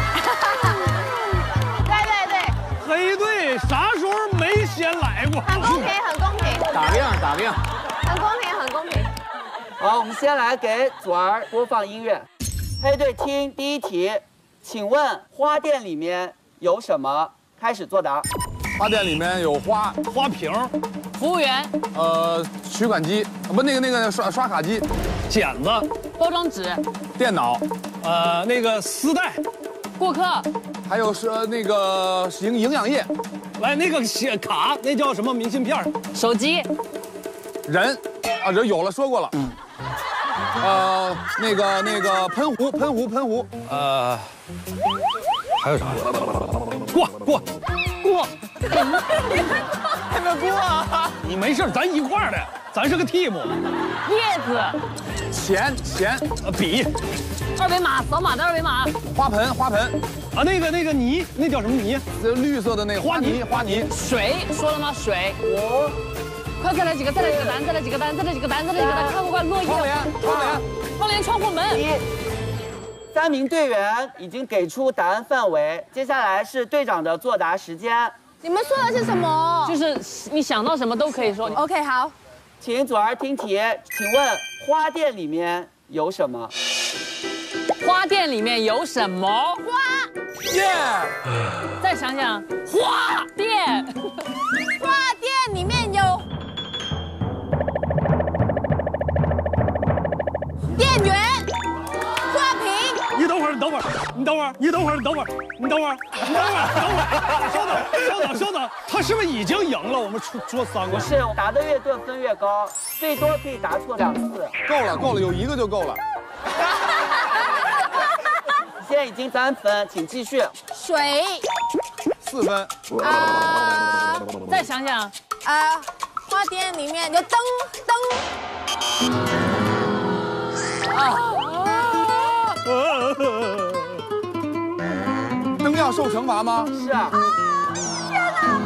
对对对， 黑队啥时候没先来过？ 很公平，很公平。 打量打量， 很公平，很公平。 好，我们先来给祖儿播放音乐。黑队听第一题。请问花店里面有什么？开始作答。 花店里面有花花瓶， 服务员， 呃，取款机，不，那个那个刷刷卡机， 剪子， 包装纸， 电脑， 呃，那个丝带， 过客， 还有是那个营营养液， 来那个写卡，那叫什么明信片？ 手机， 人，啊，人有了说过了。嗯。呃，那个那个喷壶，喷壶，喷壶， 呃，还有啥？过过过， 还没过啊！ 你没事，咱一块儿的，咱是个 team。 叶子， 钱钱， 呃，笔， 二维码，扫码的二维码， 花盆花盆， 啊，那个那个泥，那叫什么泥？ 绿色的那个花泥花泥。 水说了吗？水。 五。 快再来几个，再来几个单，再来几个单，再来几个单，再来几个单，看不惯落叶。 窗帘，窗帘， 窗帘，窗户门。 三名队员已经给出答案范围，接下来是队长的作答时间。 你们说的是什么？ 就是你想到什么都可以说。 OK， 好， 请祖儿听题，请问花店里面有什么？ 花店里面有什么？ 花。 耶。 再想想，花店。 花店里面有店员、花瓶。 你等会儿，你等会儿，你等会儿，你等会儿，你等会儿，你等会儿，你等会儿，等会儿，稍等，稍等，稍等，他是不是已经赢了？我们出说三个。 不是，答得越对分越高，最多可以答错两次。 够了，够了，有一个就够了。 现在已经三分，请继续。 水。 四分。 啊，再想想。啊，花店里面就灯灯。啊。 灯要受惩罚吗？ 是啊。 天哪！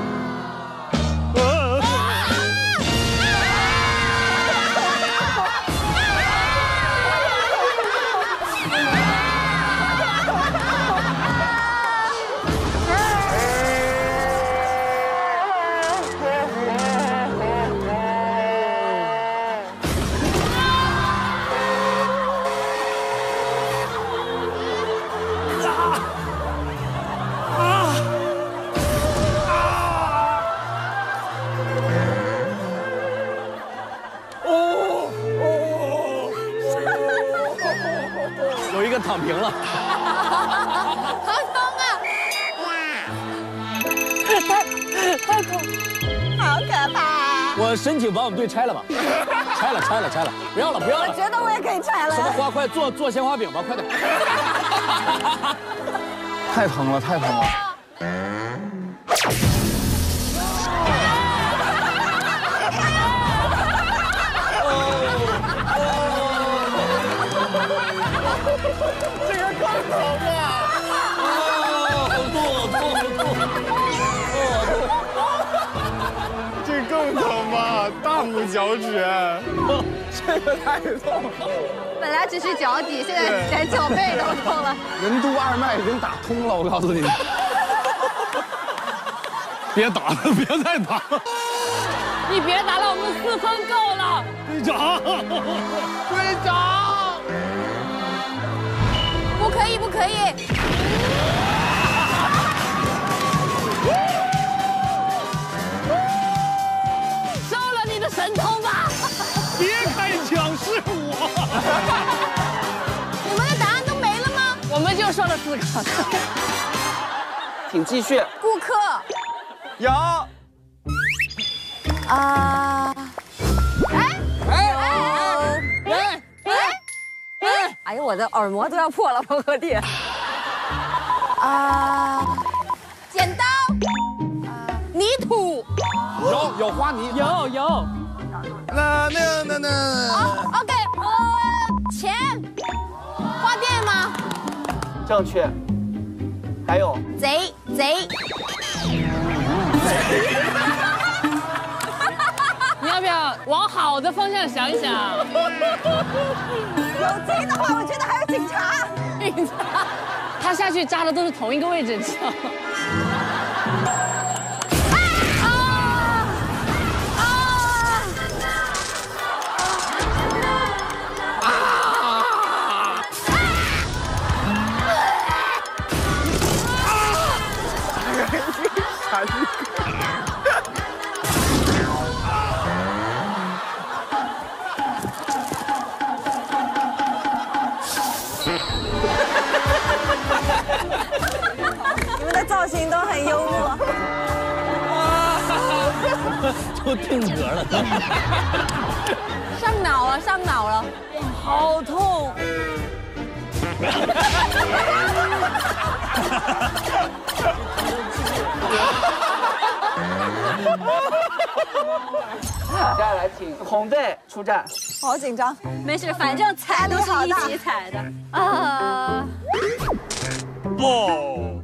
躺平了， 好痛啊！太太痛，好可怕！ 我申请把我们队拆了吧，拆了拆了拆了，不要了不要了。 我觉得我也可以拆了。 什么花？快做做鲜花饼吧，快点！ 太疼了，太疼了。 这个更疼啊！ 好痛，好痛，好痛！ 这更疼吧？大拇脚趾，这个太痛了。 本来只是脚底，现在连脚背都痛了。 任督二脉已经打通了，我告诉你。 别打了，别再打了！ 你别打了，我们四分够了。 队长， 队长。 不可以，不可以！ 收了你的神通吧！ 别开枪，是我。 你们的答案都没了吗？ 我们就说了四个。 请继续。 顾客。 有。 啊。哎哎哎哎哎！ 哎呦，我的耳膜都要破了，碰和地。 啊，剪刀，泥土， 有有花泥， 有有。 那那那那。 哦 ，OK， 呃，钱，花店吗？ 正确。还有。 贼贼。 你要不要往好的方向想一想？ 有贼的话，我觉得还有警察。 警察，他下去扎的都是同一个位置，知道吗？ 啊啊你们的造型都很幽默。 都定格了。 上脑了，上脑了，好痛！ 接下来请红队出战。 好紧张， 没事，反正踩都是一起踩的。啊！ 哦。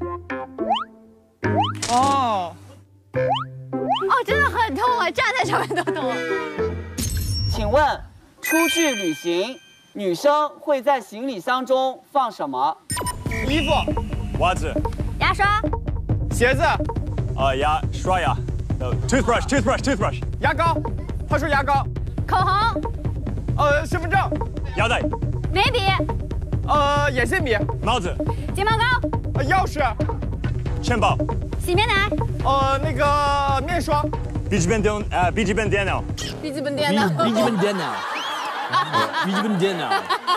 哦。 哦，真的很痛啊，站在上面都痛。 请问，出去旅行，女生会在行李箱中放什么？ 衣服、袜子、 牙刷、 鞋子，呃，牙刷牙，呃 ，toothbrush toothbrush toothbrush，牙膏，他说牙膏， 口红， 呃，身份证，腰带， 眉笔， 呃，眼线笔，帽子， 睫毛膏， 呃，钥匙，钱包， 洗面奶， 呃，那个面霜，笔记本电呃笔记本电脑， 笔记本电脑， 笔记本电脑，笔记本电脑。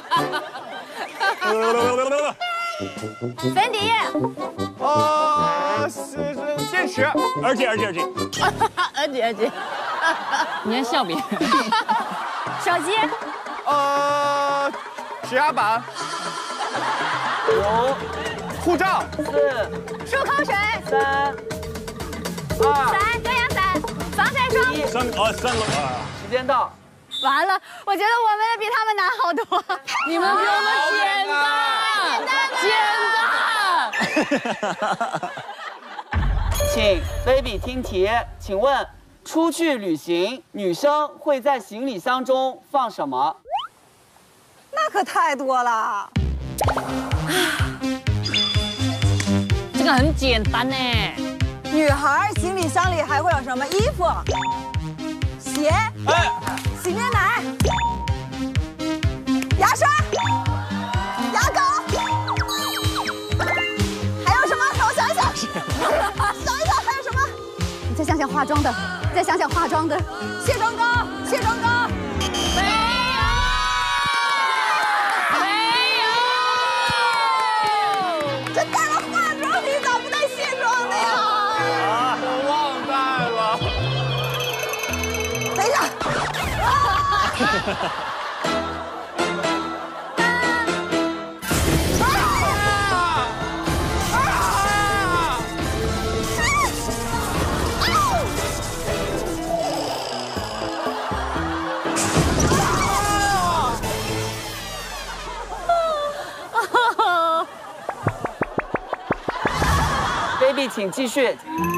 粉底液， 呃，是是电池，耳机耳机耳机， 耳机耳机， 你还笑别人？ 手机， 呃，指压板， 五、 护照。 四。 漱口水。 三。二。 伞，遮阳伞，防晒霜。 三啊三个啊。 时间到。 完了，我觉得我们比他们难好多。 你们比我们简单，简单。 请 baby 听题，请问出去旅行，女生会在行李箱中放什么？ 那可太多了。 这个很简单呢。 女孩行李箱里还会有什么？衣服、鞋、 哎、 洗面奶、牙刷、牙膏，还有什么？让我想一想，想一想还有什么？ 你再想想化妆的，你再想想化妆的， 卸妆膏，卸妆膏。 没有，没有。 这带了化妆，你咋不带卸妆的呀？ 啊，我忘带了。 等一下。 baby 请继续。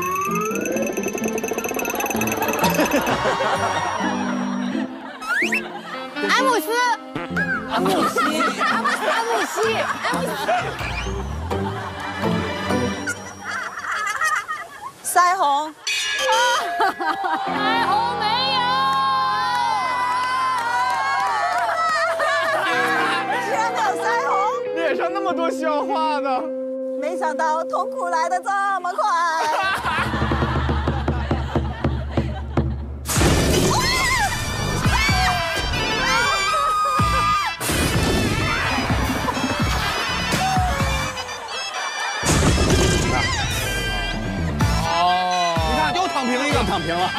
安慕斯， 安慕希， 安慕斯，安慕希，安慕希。 腮红。 腮红没有。 居然没有腮红， 脸上那么多笑话呢。 没想到痛苦来得这么快。 你看，又躺平了一个，躺平了。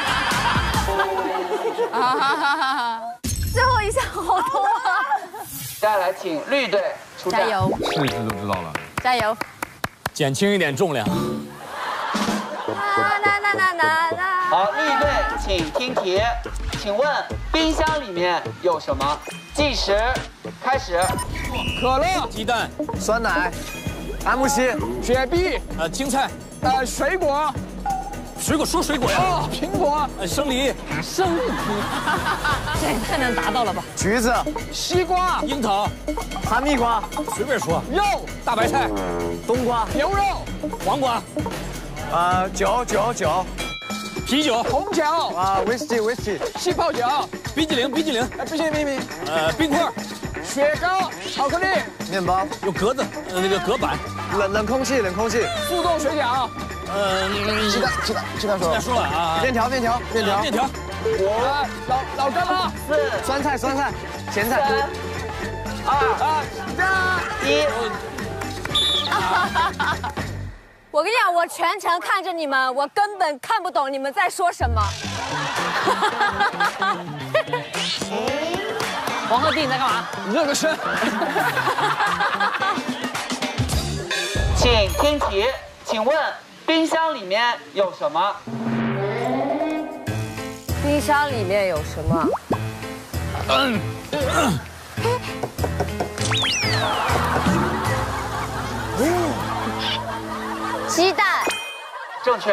哈哈哈哈！ 最后一项好多啊！ 接下来请绿队出战。 加油！ 试一试就知道了。 加油！ 减轻一点重量。 那那那那那。 好，绿队请听题，请问冰箱里面有什么？计时开始。 可乐、 鸡蛋、 酸奶、安慕希、雪碧、 呃青菜、 呃水果。 水果说水果呀。 哦，苹果、 呃生梨、 生梨，这也太难达到了吧？ 橘子、西瓜、 樱桃、 哈密瓜， 随便说。 肉、 大白菜、 冬瓜、牛肉、 黄瓜， 呃酒酒酒、 啤酒、 红酒啊，威士忌威士忌、气泡酒、 冰激凌冰激凌， 呃冰淇淋冰淇淋， 呃冰块、 雪糕、巧克力、面包， 有格子，呃那个隔板， 冷冷空气冷空气， 速冻水饺， 呃鸡蛋鸡蛋鸡蛋说鸡蛋说了啊， 面条面条面条面条， 五老老干妈， 四酸菜酸菜咸菜， 二加一。 我跟你讲，我全程看着你们，我根本看不懂你们在说什么。 黄鹤棣你在干嘛？ 热个身。 请听题，请问冰箱里面有什么？ 冰箱里面有什么？ 嗯。 鸡蛋。 正确。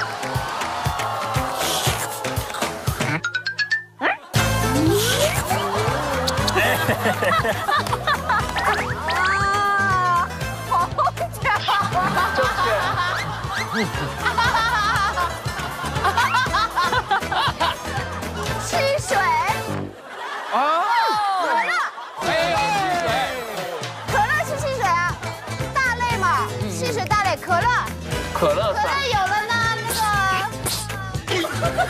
啊，好巧啊！ 正确。 汽水。 啊。 可乐。 没有汽水。 可乐是汽水啊，大类嘛，汽水大类，可乐。 可乐算。 可乐有了呢，那个。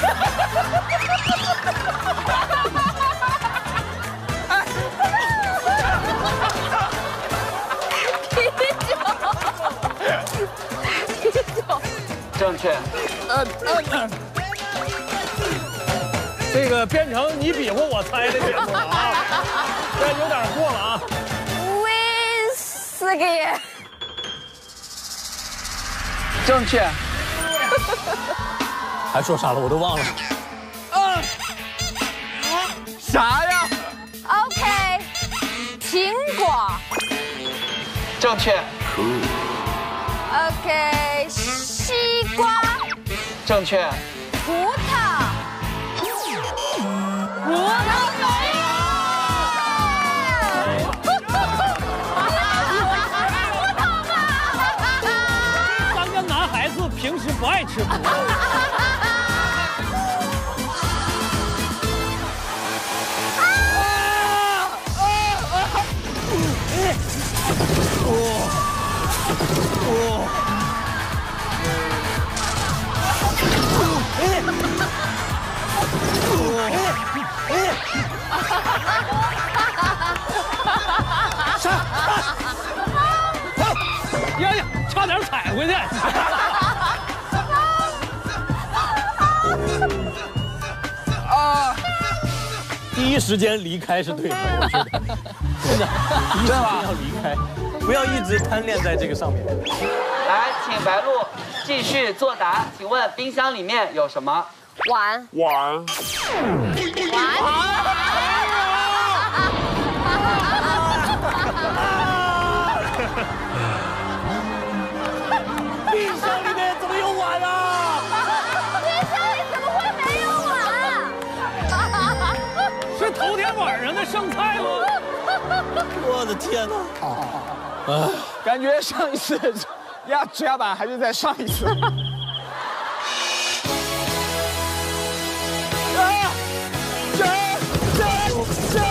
正确。 呃呃，这个变成你比划我猜的节目了啊，这有点过了啊。 威士忌。 正确。 还说啥了？我都忘了。 啊！啥呀 ？OK， 苹果。 正确。 OK， 西瓜。 正确。 葡萄。葡萄没有。 三个男孩子平时不爱吃葡萄。哦。 上！呀呀，差点踩回去！ 啊！第一时间离开是对的，我觉得真的，第一时间要离开，不要一直贪恋在这个上面。 来，请白鹿继续作答。请问冰箱里面有什么？ 碗。 碗。 碗。 冰箱里面怎么有碗啊？ 冰箱里怎么会没有碗？ 是头天晚上的剩菜吗？ 我的天哪！ 啊，感觉上一次压指压板还是在上一次。啊！这这这！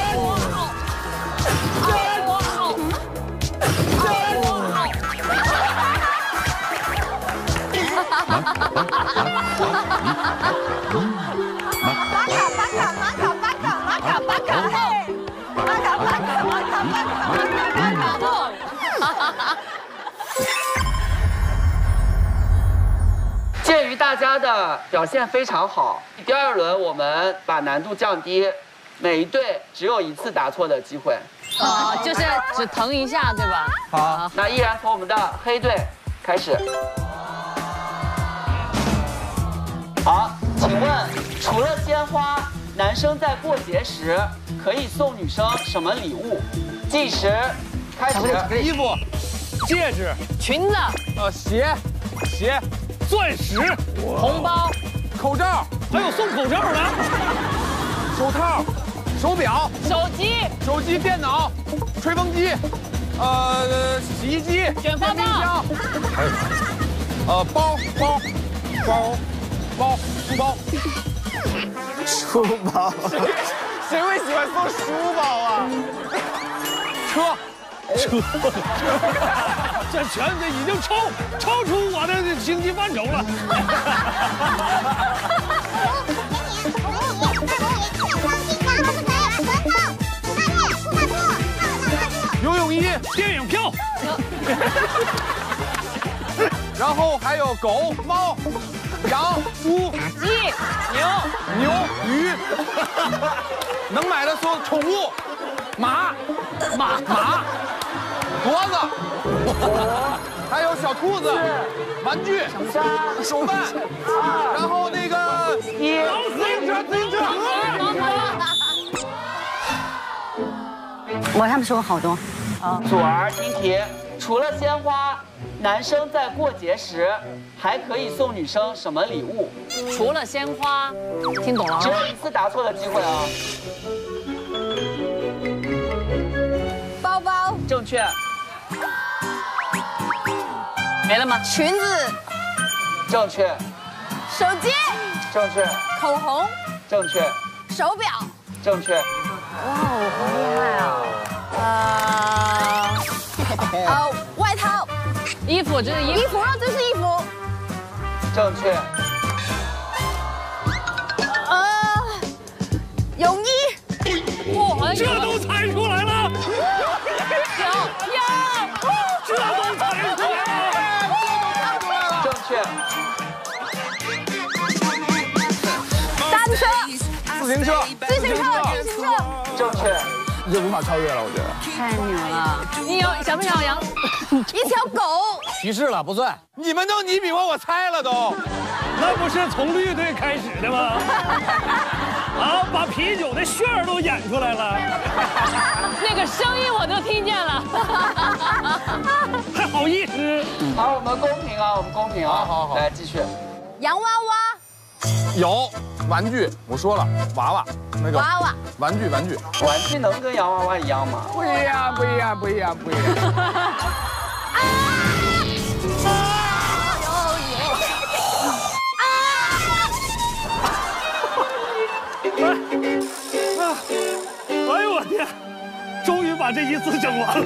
鉴于大家的表现非常好，第二轮我们把难度降低，每一队只有一次答错的机会。 哦，就是只疼一下，对吧？ 好，那依然从我们的黑队开始。好，请问除了鲜花，男生在过节时可以送女生什么礼物？计时开始。 衣服、戒指、 裙子、 呃鞋、鞋、 钻石、 红包、 口罩， 还有送口罩的， 手套、手表、 手机、 手机、电脑、吹风机，呃，洗衣机、 卷发棒， 还有呃包包包包书包。 书包， 谁会喜欢送书包啊？车， 车，这全这已经超超出我的经济范畴了。 游泳衣、 电影票， 然后还有狗、猫、羊、猪、 鸡、牛、 牛、鱼，能买的所有宠物，马、马、马，骡子，还有小兔子，玩具，手办，然后那个自行车，自行车。 我他们说好多。 啊，左儿听题，除了鲜花，男生在过节时还可以送女生什么礼物？ 除了鲜花，听懂了？ 只有一次答错的机会啊。 包包。 正确。 没了吗？ 裙子。 正确。 手机。 正确。 口红。 正确。 手表。 正确。 哇哦，好厉害啊！呃，呃，外套。 衣服，这是衣服。 衣服，这是衣服。 正确。 呃，泳衣。 哇，好像这都猜出来了。 有有， 这都猜出来了。 正确。 单车。 自行车。 自行车。自行车。 正确。 这无法超越了，我觉得。 太牛了！ 你有小不小羊？ 一条狗。 提示了，不算。 你们都你比划，我猜了都。 那不是从绿队开始的吗？啊，把啤酒的旋儿都演出来了。 那个声音我都听见了。 还好意思？ 好，我们公平啊，我们公平啊。 好好好， 来继续。 洋娃娃。 有玩具，我说了，娃娃那个娃娃。 玩具玩具。 玩具能跟洋娃娃一样吗？ 不一样，不一样，不一样，不一样。 哎呦我天！终于把这一次整完了。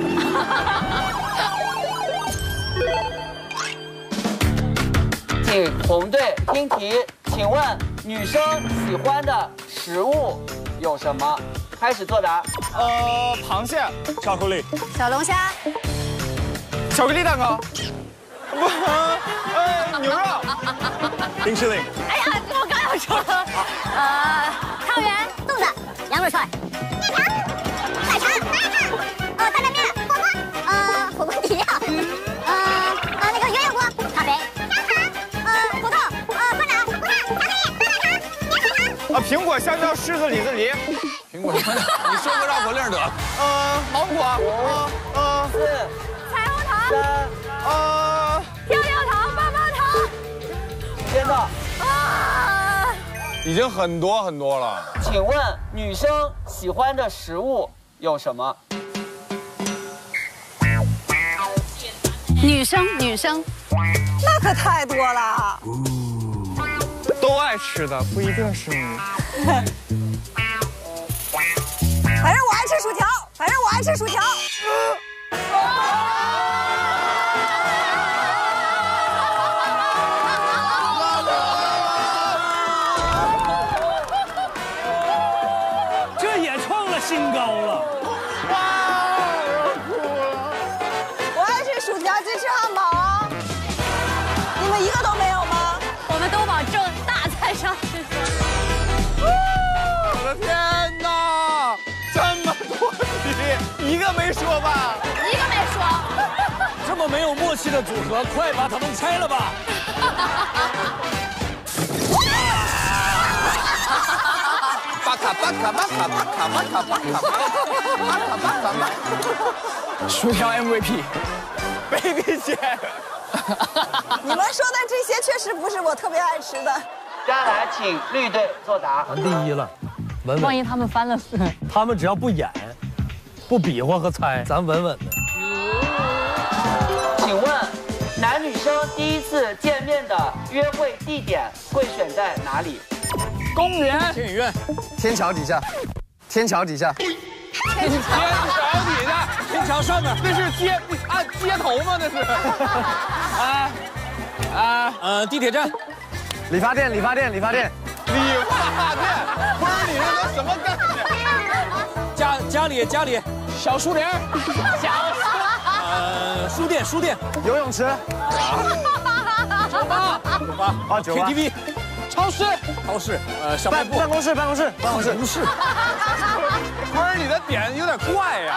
请红队听题，请问女生喜欢的食物有什么？开始作答。 呃，螃蟹、巧克力、 小龙虾、 巧克力蛋糕，不，呃，牛肉、冰淇淋。 哎呀，我刚要说了，呃，汤圆、粽子、羊肉串、面条、奶茶、呃，担担面、火锅，呃，火锅底料，呃，呃，那个鸳鸯锅、咖啡、香肠，呃，土豆，呃，酸奶、胡辣、巧克力、奶茶、棉花糖。 啊，苹果、香蕉、柿子、李子、梨。 苹果，你说个绕口令得。 呃，芒果。呃呃。 四。 彩虹糖。 三。 呃。 跳跳糖、棒棒糖。 时间到。 啊。 已经很多很多了。 请问女生喜欢的食物有什么？ 女生，女生。 那可太多了。 都爱吃的不一定是你。 反正我爱吃薯条，反正我爱吃薯条。 这也创了新高了。 我爱吃薯条，鸡翅汉堡啊！你们一个都没有吗？ 我们都往这大菜上去说。 我的天哪！这么多题，一个没说吧？ 一个没说。 这么没有默契的组合，快把它们拆了吧！ 巴卡巴卡巴卡巴卡巴卡巴卡巴卡巴卡巴。 薯条 M V P，baby 姐。 你们说的这些确实不是我特别爱吃的。 接下来请绿队作答。 咱第一了，稳稳。 万一他们翻了， 他们只要不演，不比划和猜，咱稳稳的。 请问，男女生第一次见面的约会地点会选在哪里？ 公园、电影院、 天桥底下，天桥底下， 天桥底下， 天桥上面， 那是街啊街头吗？那是。 啊啊呃，地铁站， 理发店，理发店，理发店， 理发店，不是你这都什么概念？ 家家里家里，小树林， 小树。 呃，书店书店， 游泳池， 酒吧酒吧啊酒吧 K T V， 超市超市，呃小卖部， 办公室办公室办公室， 不是。 不是你的点有点怪呀。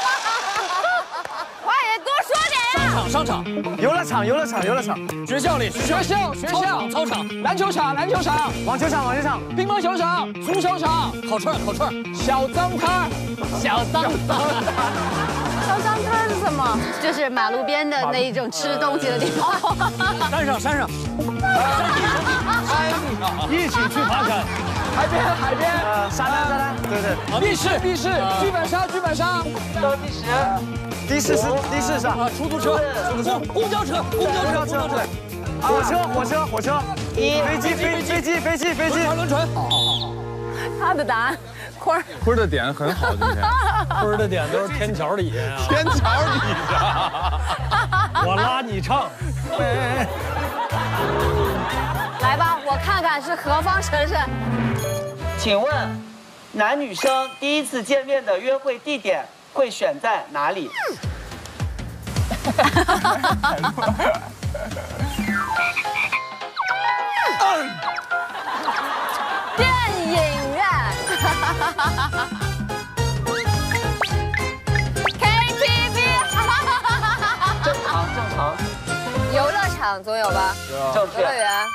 快点多说点呀！ 商场商场， 游乐场游乐场游乐场， 学校里学校学校操场篮球场篮球场网球场网球场， 乒乓球场足球场，烤串烤串，小脏摊小脏摊。 小脏摊是什么？就是马路边的那一种吃东西的地方。 山上山上， 一起去爬山。 海边海边， 沙滩沙滩，对对。 地市地市，剧本杀剧本杀， 倒计时。 的士是的士上啊，出租车出租车，公交车公交车公交车， 火车火车火车，飞机飞飞机飞机飞机， 轮船。 他的答案，坤儿。 坤儿的点很好，今天。 坤儿的点都是天桥底下。 天桥底下。 我拉你唱。 来吧，我看看是何方神圣。 请问，男女生第一次见面的约会地点会选在哪里？ 电影院。 场总有吧？ 正确。 游乐园。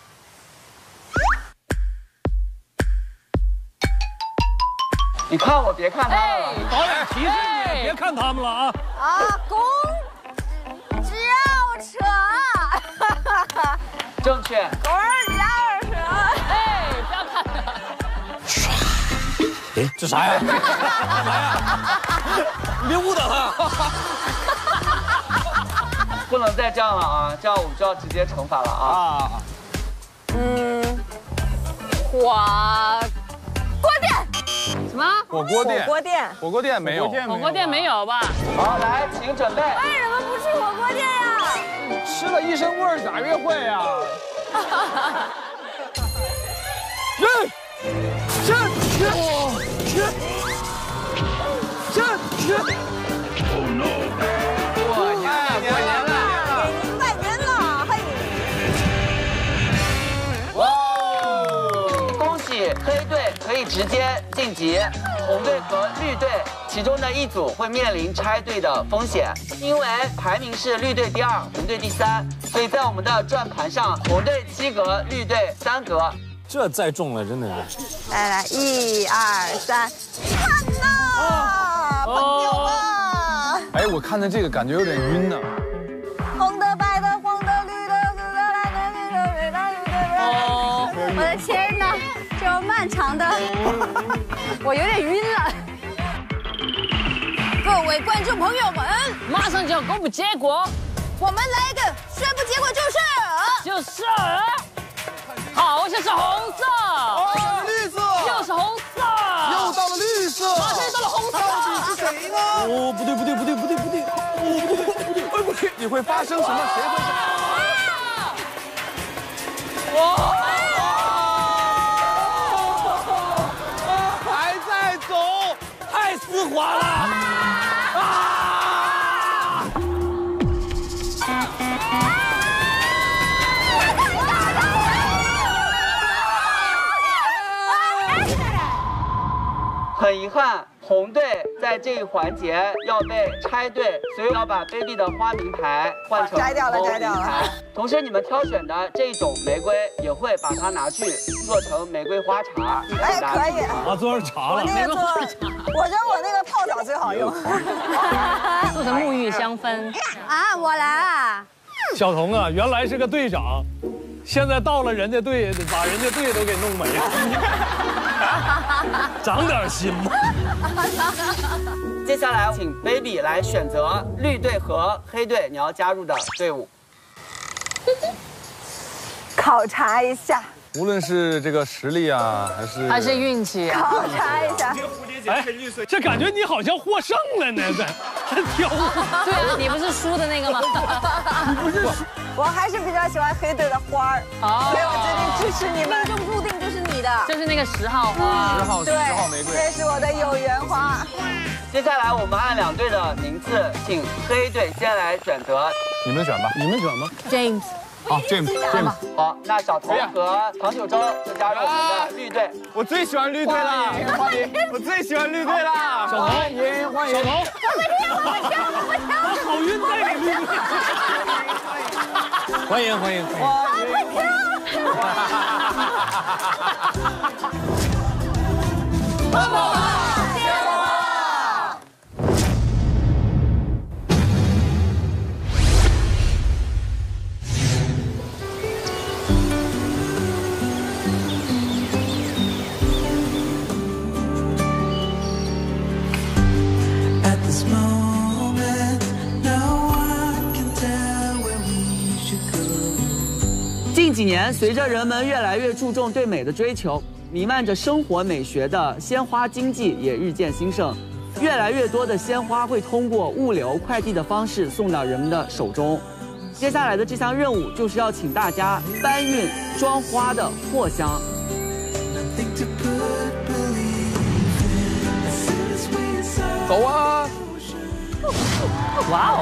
你看我，别看他们了。 导演提示你，别看他们了啊！ 啊，公交车。 正确。 公交车。 哎，不要看了。 哎，这啥呀？啥呀？你别误导他。 不能再这样了啊！这样我们就要直接惩罚了啊！ 嗯，火锅店。 什么？ 火锅店。 火锅店。 火锅店没有。 火锅店没有吧？ 好，来，请准备。 为什么不去火锅店呀？ 吃了一身味儿咋约会呀？ 认，认，认，认，认，认。 过年了，过年了。 拜年了，嘿！ 哇哦！恭喜黑队可以直接晋级，红队和绿队其中的一组会面临拆队的风险，因为排名是绿队第二，红队第三，所以在我们的转盘上，红队七格，绿队三格。 这再中了，真的是。 来来，一二三，看呐，朋友啊！ 哎，我看的这个感觉有点晕呢。 红的、白的、黄的、绿的、紫的、蓝的、绿的、绿的、绿的。哦，我的天哪，这么漫长的，我有点晕了。各位观众朋友们， 马上就要公布结果， 我们来一个宣布结果就是就是。好像是红色， 哦，绿色， 又是红色， 又到了绿色， 马上又到了红色， 到底是谁呢？ 哦，不对不对不对不对不对，哦不对不对，哎不对， 你会发生什么？谁会？ 哇！还在走， 太丝滑了啊！ 很遗憾，红队在这一环节要被拆队，所以要把 baby 的花名牌换成摘掉了，摘掉了。 同时，你们挑选的这种玫瑰也会把它拿去做成玫瑰花茶。 哎，可以。 啊，做成茶了。 我那个做，我觉得我那个泡澡最好用。 做成沐浴香氛。 啊，我来啊。 小童啊，原来是个队长，现在到了人家队，把人家队都给弄没了。长点心吧。 接下来请 baby 来选择绿队和黑队你要加入的队伍。 考察一下。 无论是这个实力啊，还是还是运气啊， 考察一下。 哎，这感觉你好像获胜了呢，这还挑。 对啊，你不是输的那个吗？ 你不是， 我还是比较喜欢黑队的花儿，所以我决定支持你们。命中注定就是你的， 就是那个十号花， 十号十号玫瑰， 这是我的有缘花。 接下来我们按两队的名次，请黑队先来选择。 你们选吧， 你们选吧。 James。 好 ，James，James， 好，那小童和唐九洲就加入我们的绿队。 我最喜欢绿队了，欢迎，我最喜欢绿队了。 小童，欢迎欢迎。小童， 我们跳，我们跳，我们跳。 我好晕在绿队。 欢迎欢迎欢迎。 欢迎。 近几年，随着人们越来越注重对美的追求，弥漫着生活美学的鲜花经济也日渐兴盛。越来越多的鲜花会通过物流快递的方式送到人们的手中。接下来的这项任务就是要请大家搬运装花的货箱。 走啊！ 哇哦！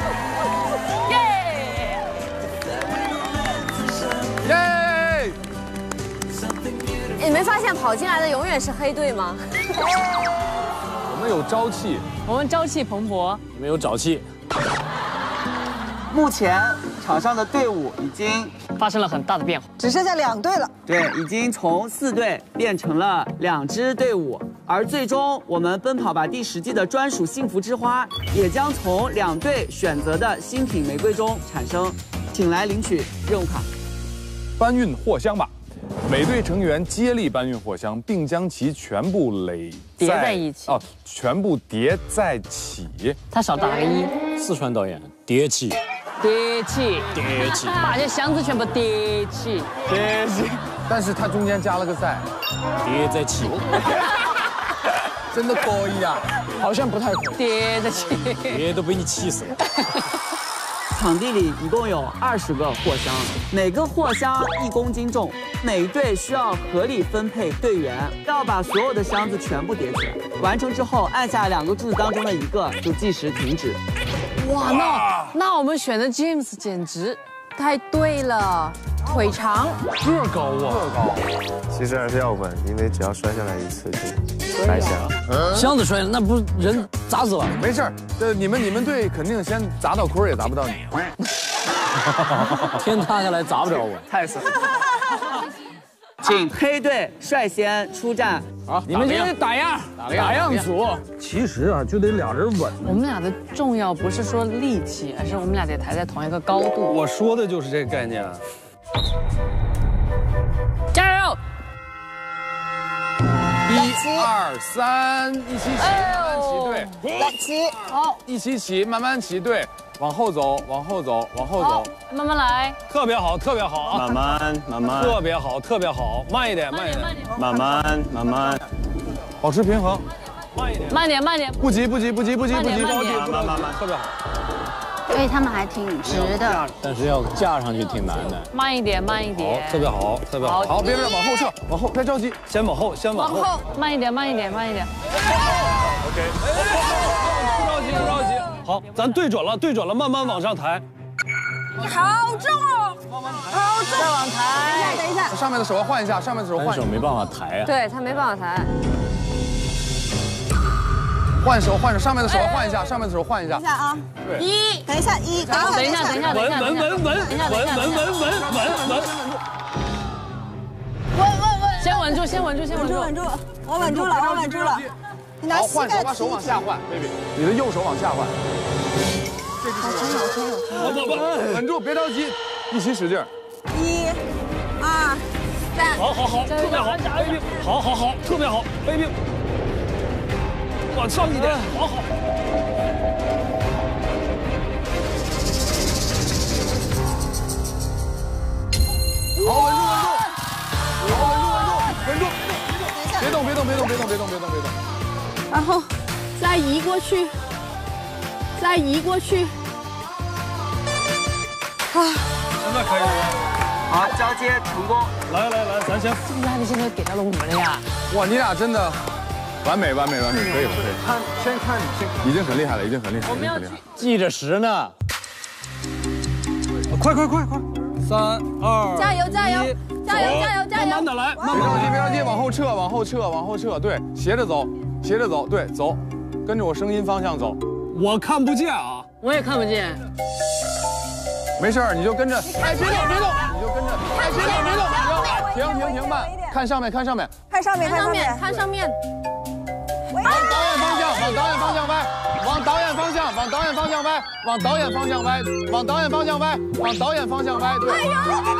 耶！ 你没发现跑进来的永远是黑队吗？ 我们有朝气， 我们朝气蓬勃， 你们有沼气。 目前场上的队伍已经发生了很大的变化， 只剩下两队了。 对，已经从四队变成了两支队伍，而最终我们奔跑吧第十季的专属幸福之花也将从两队选择的新品玫瑰中产生，请来领取任务卡。 搬运货箱吧。 每队成员接力搬运货箱，并将其全部垒叠在一起。 哦，全部叠在起。 他少打了个一。 四川导演，叠起， 叠起， 叠起， 把这箱子全部叠起， 叠起。但是他中间加了个在， 叠在起。 真的可以啊，好像不太可以。 叠在起， 叠都被你气死了。 场地里一共有二十个货箱，每个货箱一公斤重，每队需要合理分配队员，要把所有的箱子全部叠起来。完成之后，按下两个柱子当中的一个，就计时停止。 哇，那那我们选的 James 简直太对了，腿长， 个高啊， 个高。 其实还是要稳，因为只要摔下来一次就白瞎了。 箱子摔了，那不是人砸死了？ 没事儿，这你们你们队肯定先砸到坤儿，也砸不到你。 天塌下来砸不着我， 太损了。请黑队率先出战。 好， 你们先打样，打样组。 其实啊，就得俩人稳。 我们俩的重要不是说力气，而是我们俩得抬在同一个高度。 我说的就是这个概念。 加油！ 一二三，一起起，慢慢齐队。 来起， 好，一起起，慢慢齐队。往后走，往后走，往后走， 慢慢来， 特别好，特别好啊！ 慢慢，慢慢， 特别好，特别好，慢一点，慢一点， 慢慢，慢慢， 保持平衡， 慢一点， 慢点，慢点， 不急，不急，不急，不急，不急， 慢点， 慢慢，慢慢， 特别好。 所以他们还挺直的， 但是要架上去挺难的。 慢一点，慢一点， 特别好，特别好， 好，别别往后撤，往后，别着急， 先往后，先往后， 往后，慢一点，慢一点，慢一点。 OK， 不着急，不着急。好，咱对准了，对准了，慢慢往上抬。 你好重哦，好重， 再往抬。 等一下， 上面的手要换一下，上面的手换一下。 手没办法抬啊。 对他没办法抬。 换手，换手，上面的手要换一下，上面的手换一下。 等一下啊， 对， 一，等一下，一，等一下， 等一下，等一下， 稳稳稳稳稳稳稳稳稳稳。 稳稳稳， 先稳住，先稳住，先稳住， 稳住，我稳住了，我稳住了。你拿好， 膝盖换手，把手往下换 ，baby， 你的右手往下换。这就是稳住，别着急，一起使劲。 一、二、三， 好好好，特别好，飞兵，好好好，特别好，飞兵，往上一点，好好。 好，稳住，稳住，好，稳住，稳住，稳住，别动，别动，别动，别动，别动，别动，别动。 然后再移过去，再移过去。啊， 现在可以了。 好，交接成功。 来来来，咱先。 这个压力现在给到了我们了呀。 哇，你俩真的完美，完美，完美，可以了，可以了。 看，先看你先。 已经很厉害了，已经很厉害了，已经很厉害了。 记着时呢。快快快快！三二， 加油加油加油加油加油！ 慢慢的来，慢别着急， 慢的别着急，往后撤，往后撤，往后撤，对，斜着走，斜着走，对，走，跟着我声音方向走。 我看不见啊， 我也看不见。 没事儿，你就跟着。哎，别动，别动，你就跟着。哎，别动，别动，停停停慢，看上面，看上面， 看上面， 看上面，看上面。 往导演方向，往导演方向歪，往导演方向，往导演方向歪，往导演方向歪，往导演方向歪，往导演方向歪，对。哎呦！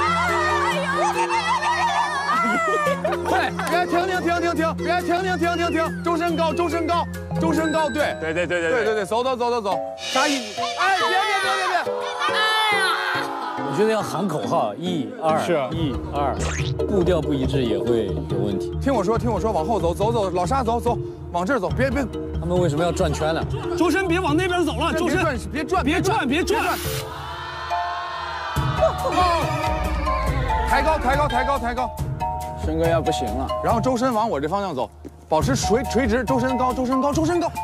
对，别停停停停停，别停停停停停，周身高，周身高，周身高，对， 对对对对对对对，走走走走走，啥意？哎，别别别别别！ 哎呀！ 我觉得要喊口号，一二， 是一二，步调不一致也会有问题。 听我说，听我说，往后走，走走，老沙走走，往这儿走，别别。 他们为什么要转圈呢？ 周深，别往那边走了，周深， 别转， 别转，别转。 抬高，抬高，抬高，抬高。 申哥要不行了， 然后周深往我这方向走，保持垂垂直，周深高，周深高，周深高。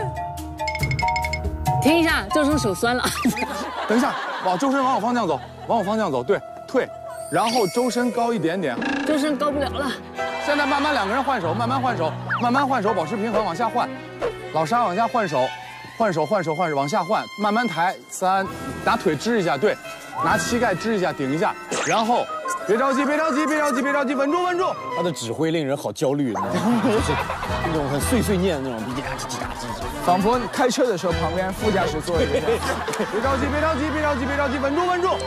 停一下，周深手酸了。 等一下，往周深往我方向走，往我方向走，对，退，然后周深高一点点。 周深高不了了。 现在慢慢两个人换手，慢慢换手，慢慢换手，保持平衡，往下换。老沙往下换手，换手，换手，换手，往下换，慢慢抬。三，拿腿支一下，对， 拿膝盖支一下，顶一下，然后别着急，别着急，别着急，别着急，稳住，稳住。 他的指挥令人好焦虑，你知道吗？就是那种很碎碎念的那种，叽喳叽喳叽叽， 仿佛开车的时候旁边副驾驶座一个。 别着急，别着急，别着急，别着急，稳住，稳住，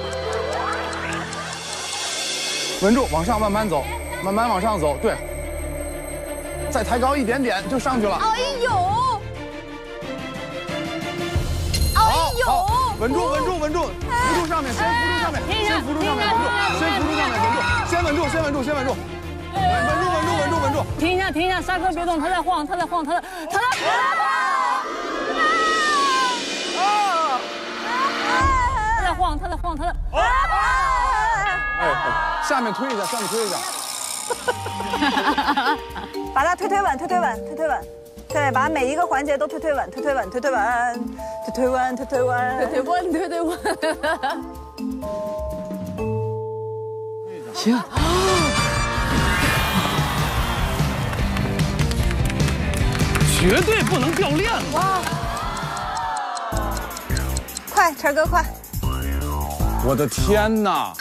稳住，往上慢慢走，慢慢往上走，对。再抬高一点点就上去了。 哎呦！哎呦！ 稳住，稳住，稳住，扶住上面，先扶住上面，先扶住上面，稳住，先扶住上面，稳住，先稳住，先稳住，先稳住，稳住，稳住，稳住，稳住。 停一下，停一下，刹车别动，他在晃，他在晃，他在，他在。他在晃，他在晃，他在。 哎，下面推一下，下面推一下。 把它推推稳，推推稳，推推稳。对，把每一个环节都推推稳，推推稳，推推稳，推推稳，推推稳，推推稳，推推稳。 行。绝对不能掉链子！哇！ 快，晨哥快！ 我的天哪！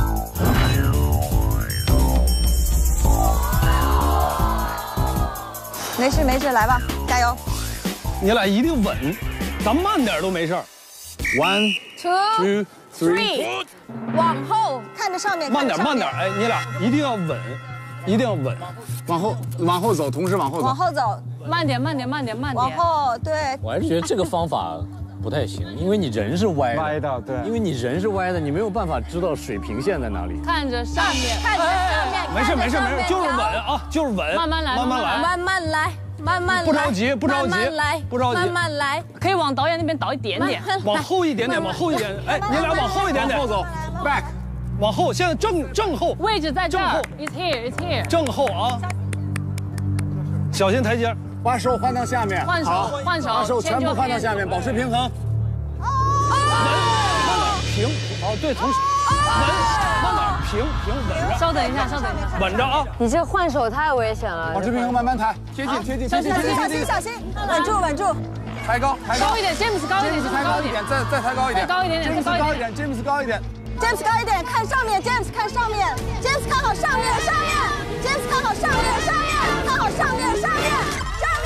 没事没事，来吧，加油！ 你俩一定稳，咱慢点都没事。One, two, three， 往后看着上面， 慢点慢点，哎，你俩一定要稳，一定要稳， 往后往后走，同时往后走， 往后走， 慢点慢点慢点慢点， 往后对。 我还是觉得这个方法不太行，因为你人是歪的， 歪的，对， 因为你人是歪的，你没有办法知道水平线在哪里。 看着上面， 看着上面， 没事没事没事，就是稳啊，就是稳， 慢慢来， 慢慢来， 慢慢来，慢慢来， 不着急，不着急， 慢慢来， 不着急， 慢慢来， 可以往导演那边倒一点点， 往后一点点，往后一点，哎，你俩往后一点点， 往后走 ，back， 往后，现在正正后， 位置在这儿 ，it's here, it's here， 正后啊，小心台阶， 把手换到下面， 换手，换手， 把手全部换到下面，保持平衡。 稳，慢点平，好，对，同时稳，慢点平平稳着。 稍等一下，稍等一下， 稳着啊！ 你这换手太危险了。 保持平衡，慢慢抬，贴近贴近贴近， 小心小心小心，稳住稳住， 抬高抬高高一点 ，James 高一点， 抬高一点，再再抬高一点， 高一点点， 再高一点 ，James 高一点 ，James 高一点，看上面 ，James 看上面 ，James 看好上面上面 ，James 看好上面上面，看好上面上面上面。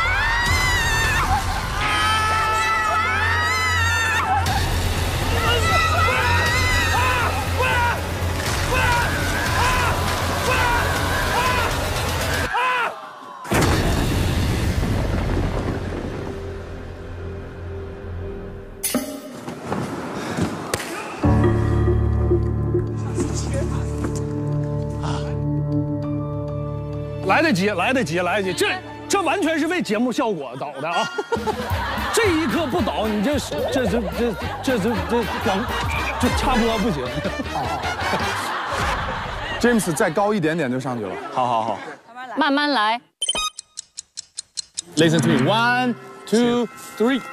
来得及，来得及，来得及，这这完全是为节目效果倒的啊！这一刻不倒，你这这这这这这这广这插播不行。 James 再高一点点就上去了。好好好， 慢慢来。 Listen to me, one, two, three.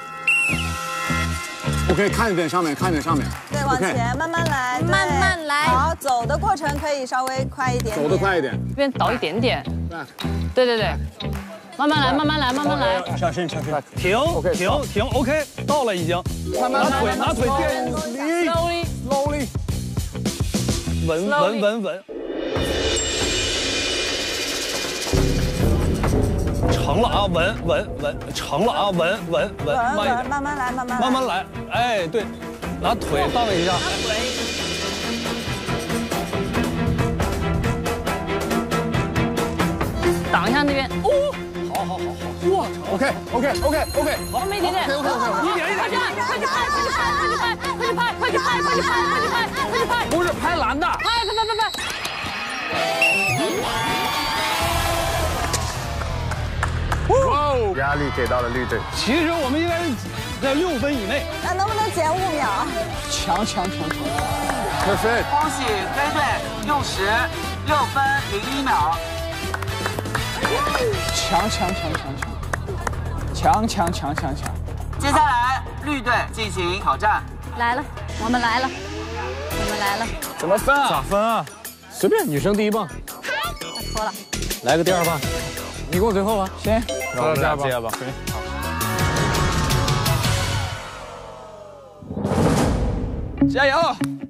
OK， 看一点上面，看一点上面。 对，往前慢慢来，慢慢来。好，走的过程可以稍微快一点， 走得快一点， 这边倒一点点。对对对，慢慢来，慢慢来，慢慢来。 小心，小心，停，停，停。OK， 到了已经。 慢慢拿腿，拿腿垫。 Slowly, slowly。 稳稳稳稳。成了啊，稳稳稳，成了啊，稳稳稳，慢一点， 慢慢来，慢慢来， 慢慢来，哎，对，拿腿荡一下， 挡一下那边，哦， 好好好好，哇 ，OK OK OK OK， 好，没点点 ，OK OK OK， 一点一点，快去拍，快去拍，快去拍，快去拍，快去拍，快去拍，快去拍，快去拍， 不是拍蓝的， 拍拍拍拍拍。 哇哦！压力给到了绿队。 其实我们应该是在六分以内。 那能不能减五秒？ 强强强强！ 可飞！ 恭喜飞队用时六分零一秒。 强强强强强！强强强强强！ 接下来绿队进行挑战。 来了，我们来了，我们来了。 怎么分啊？ 咋分啊？随便，女生第一棒。 我脱了。 来个第二棒。 你跟我最后吧， 行， 让我们俩接吧。 加油！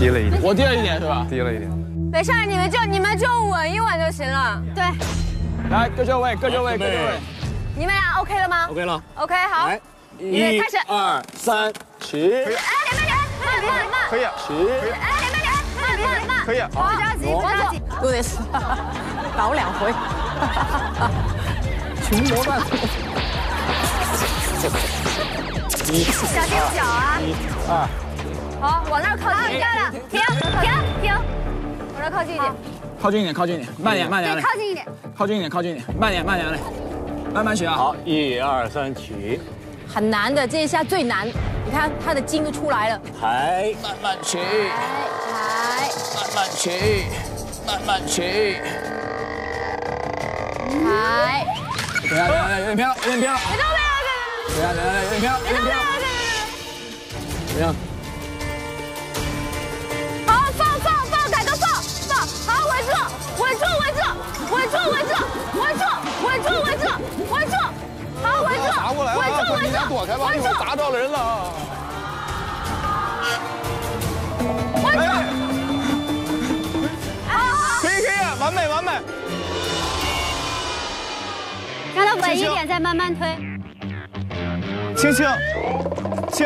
低了一点， 我低了一点是吧？ 低了一点。 没事，你们就你们就稳一稳就行了。对， 来，各就位，各就位，各就位。 你们俩 OK 了吗 ？OK 了。 OK， 好。 来， 一、 开始。二三，起。 哎，慢点，慢点，慢。 可以。 起。 哎，慢点，慢点，慢。 可以。 不着急，不着急。 对的是，倒两回。 群魔乱舞。 一，小心脚啊！ 一、二。 好，往那儿靠近。漂亮，停停停，往那儿靠近一点。 靠近一点，靠近一点，慢点，慢点对，靠近一点。 靠近一点，靠近一点，慢点，慢点来，慢慢学啊。 好，一二三，起。 很难的，这一下最难。你看他的筋都出来了。 抬， 慢慢起。 抬， 慢慢起，慢慢起。 抬。 等下，等下，有点飘，有点飘。 别动，别动， 等下，等下，有点飘，有点飘。怎么样？ 好，放放放，改革放放，好，稳住，稳住，稳住，稳住，稳住，稳住，稳住，稳住，稳住，好，稳住， 砸过来了， 稳住，稳住， 躲开吧，一会儿砸着了人了。 稳住。 啊！可以，可以，完美，完美。 让它稳一点，再慢慢推。 轻轻，轻。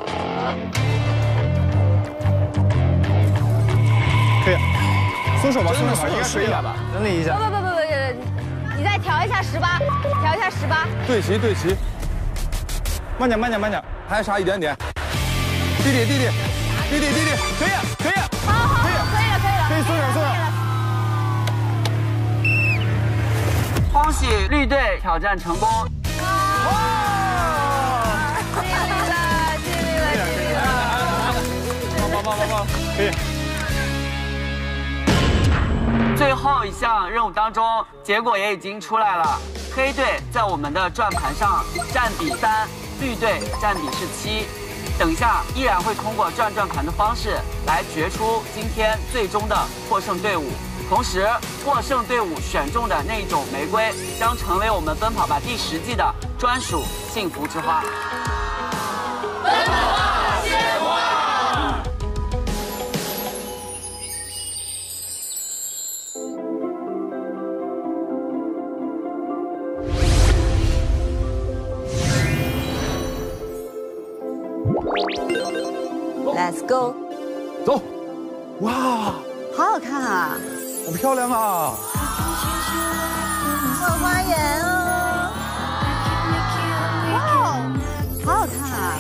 可以，松手吧，松手吧，应该可以吧？整理一下。 不不不不不，你再调一下十八，调一下十八。 对齐对齐，慢点慢点慢点，还差一点点。弟弟弟弟弟弟弟弟，可以可以， 好好，可以了可以了， 可以松手松手。 恭喜绿队挑战成功！ 哇！尽力了，尽力了，尽力了！ 棒棒棒棒棒，可以。 最后一项任务当中，结果也已经出来了。黑队在我们的转盘上占比三，绿队占比是七。等一下依然会通过转转盘的方式来决出今天最终的获胜队伍。同时，获胜队伍选中的那一种玫瑰将成为我们奔跑吧第十季的专属幸福之花。 奔跑吧，鲜花！ Let's go， 走！哇， 好好看啊！ 好漂亮啊！ 好花园哦！哇，好好看啊！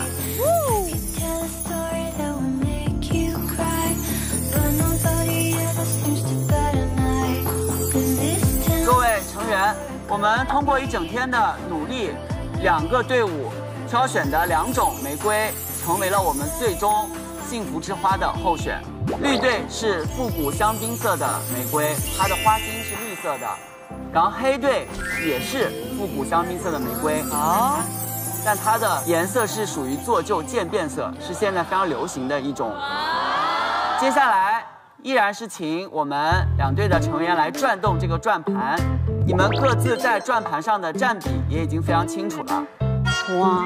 各位成员，我们通过一整天的努力，两个队伍挑选的两种玫瑰，成为了我们最终幸福之花的候选。绿队是复古香槟色的玫瑰，它的花心是绿色的。然后黑队也是复古香槟色的玫瑰啊，但它的颜色是属于做旧渐变色，是现在非常流行的一种。接下来依然是请我们两队的成员来转动这个转盘，你们各自在转盘上的占比也已经非常清楚了。哇！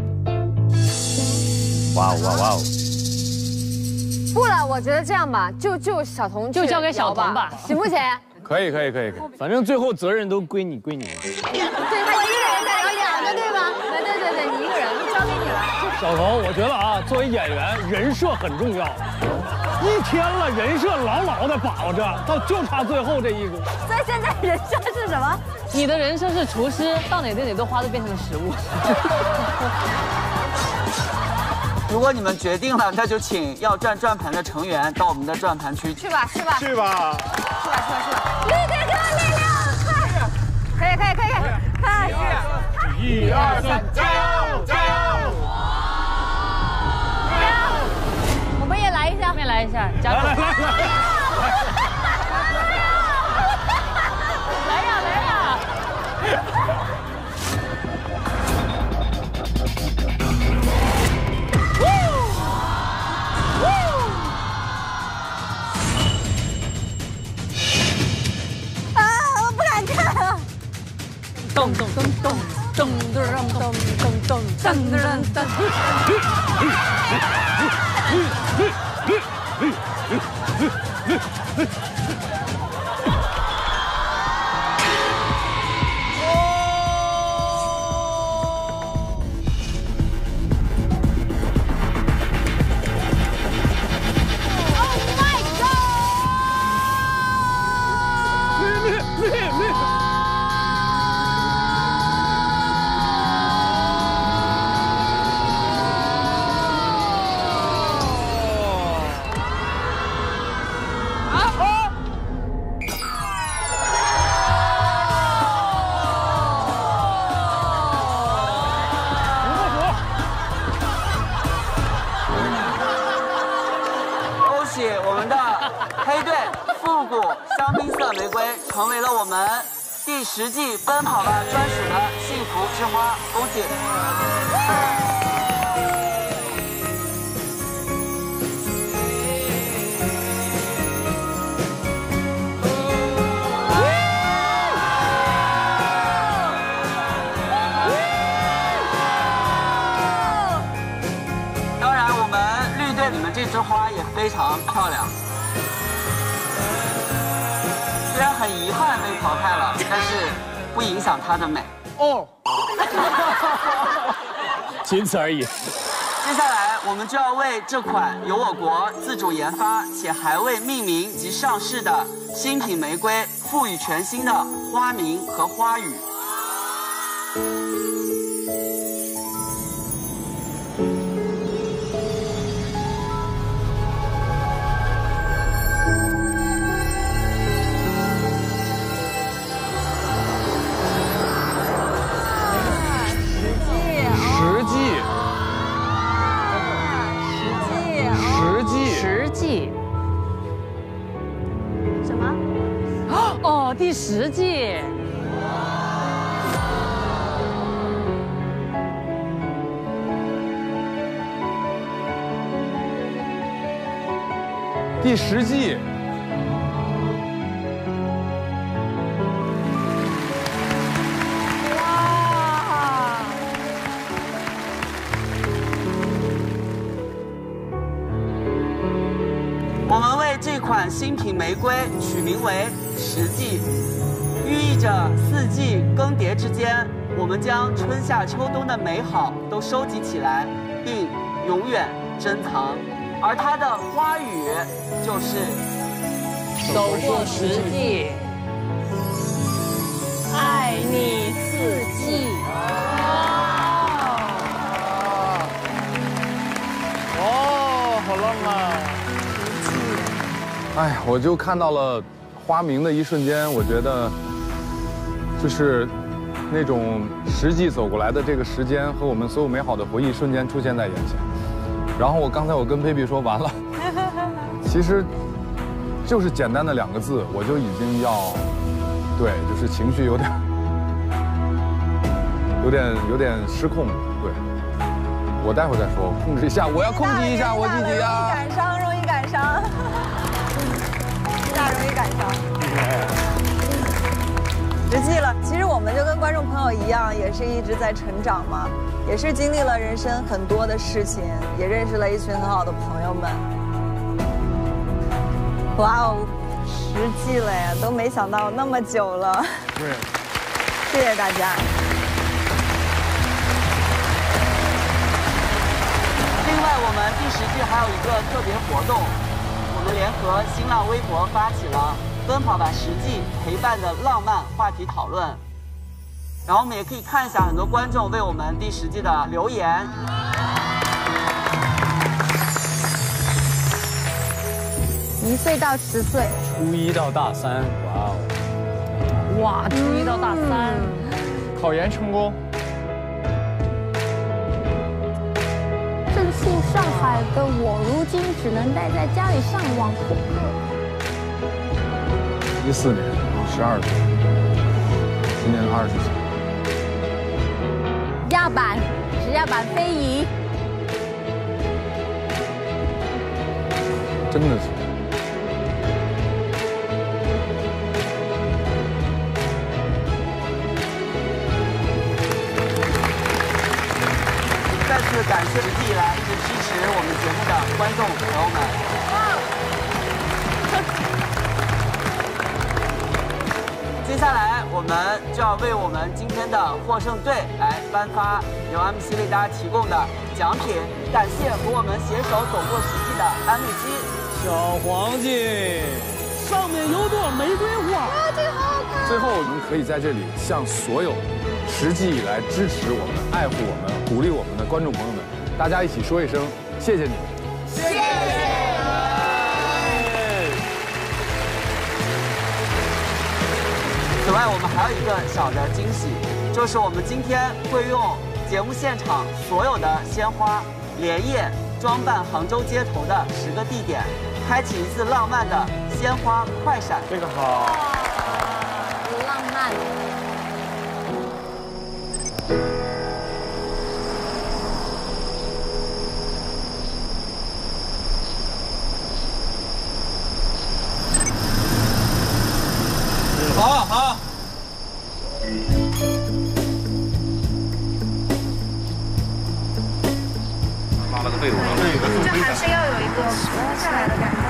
哇哦哇哇哦！ 不了，我觉得这样吧，就就小童就交给小童吧， 行不行？ 可以可以可以可以， 反正最后责任都归你归你。 对他一个人在聊两个，对吧？对对对对，你一个人就交给你了。 小童，我觉得啊，作为演员，人设很重要。一天了，人设牢牢的把着，到就差最后这一个。 所以现在人设是什么？ 你的人设是厨师，到哪对哪都花都变成了食物。 如果你们决定了，那就请要转转盘的成员到我们的转盘区去吧，去吧， 去吧， 去吧，去吧，去吧！绿队给我力量，快！可以，可以，可以，快！ 一二三，加油，加油！ 加油！我们也来一下， 我们也来一下，加油！ 来来来！ 来呀，来呀！ 咚咚咚咚咚咚咚咚咚咚咚咚。 黑队复古香槟色玫瑰成为了我们第十季奔跑吧专属的幸福之花，恭喜！当然，我们绿队里面这枝花也非常漂亮。 虽然很遗憾被淘汰了，但是不影响它的美哦， 仅此而已。 接下来我们就要为这款由我国自主研发且还未命名及上市的新品玫瑰赋予全新的花名和花语。 第十季， 第十季， 哇！ 我们为这款新品玫瑰取名为 十季，寓意着四季更迭之间，我们将春夏秋冬的美好都收集起来，并永远珍藏。而它的花语就是走过十季，爱你四季。 哦，好浪漫。 哎呀，我就看到了。 花名的一瞬间，我觉得就是那种实际走过来的这个时间和我们所有美好的回忆瞬间出现在眼前。然后我刚才我跟 baby 说完了，其实就是简单的两个字，我就已经要，对，就是情绪有点有点有点失控。对，我待会儿再说，我控制一下，我要控制一下我自己啊。 容易感伤，容易感伤。 大容易感伤，十季了。其实我们就跟观众朋友一样，也是一直在成长嘛，也是经历了人生很多的事情，也认识了一群很好的朋友们。哇哦，十季了呀，都没想到那么久了。 对， 谢谢大家。 另外，我们第十季还有一个特别活动。 我们联合新浪微博发起了“奔跑吧十季”陪伴的浪漫话题讨论，然后我们也可以看一下很多观众为我们第十季的留言。 一岁到十岁， 初一到大三，哇哦！ 哇，初一到大三， 考研成功。 正处上海的我，如今只能待在家里上网补课。 一四年，十二岁，今年二十岁。 压板，指压板非遗， 真的是。 再次感谢一直以来一直支持我们节目的观众朋友们。接下来我们就要为我们今天的获胜队来颁发由 M C 为大家提供的奖品，感谢和我们携手走过十季的安利基。 小黄金，上面有朵玫瑰花， 哇，这个好好看。 最后，我们可以在这里向所有十季以来支持我们、爱护我们、鼓励我们的观众朋友们，大家一起说一声谢谢你们。 谢谢。 此外，我们还有一个小的惊喜，就是我们今天会用节目现场所有的鲜花连夜装扮杭州街头的十个地点， 开启一次浪漫的鲜花快闪。 这个好。 浪漫。 好好。 拉了个队伍， 这还是要有一个俯下来的感觉。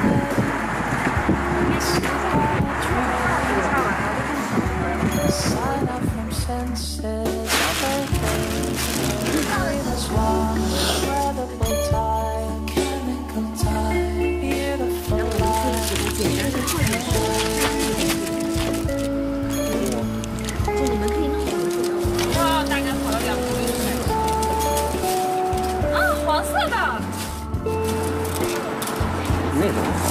哇，大概跑了两公里。啊，黄色的。 那种好。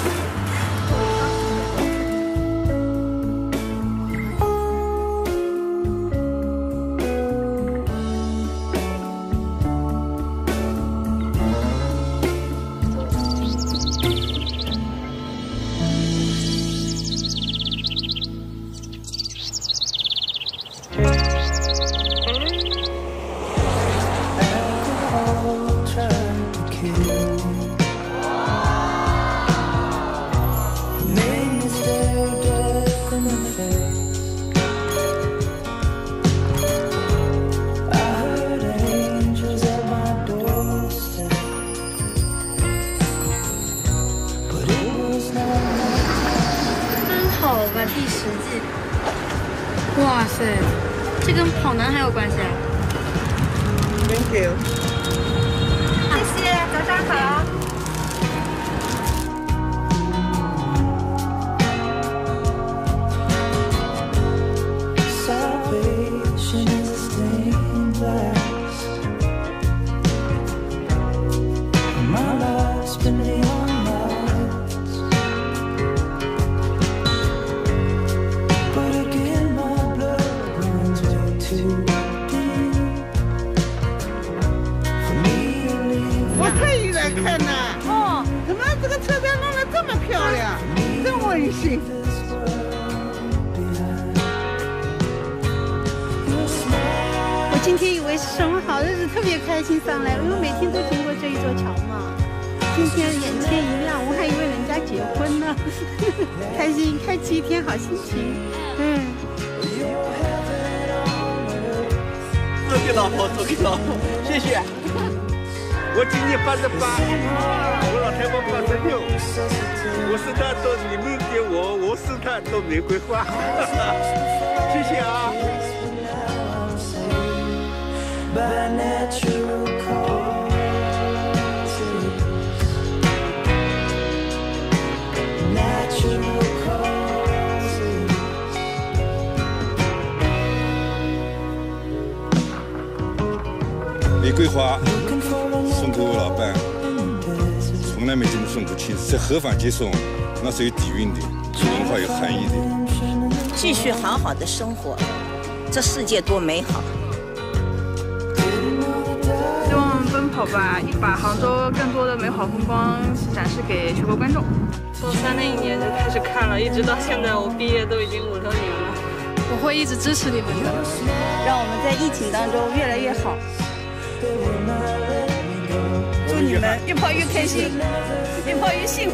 第十季，哇塞，这跟跑男还有关系啊 ？Thank you， 谢谢，早上好。 看呐，哦，怎么这个车站弄得这么漂亮，真温馨。我今天以为是什么好日子，特别开心上来，因为每天都经过这一座桥嘛。今天眼前一亮，我还以为人家结婚呢，开心，开启一天好心情。嗯。 送给老婆，送给老婆，谢谢。我今年八十八，我老太婆八十六，我是她朵你们给我，我是她朵玫瑰花，谢谢啊。 玫瑰花送给我老伴，从来没这么送过去。在合法接送，那是有底蕴的，文化有含义的。 继续好好的生活，这世界多美好！ 希望我们奔跑吧，把杭州更多的美好风光展示给全国观众。 高三那一年就开始看了，一直到现在，我毕业都已经五六年了。 我会一直支持你们的， 让我们在疫情当中越来越好。祝你们越跑越开心，越跑越幸福。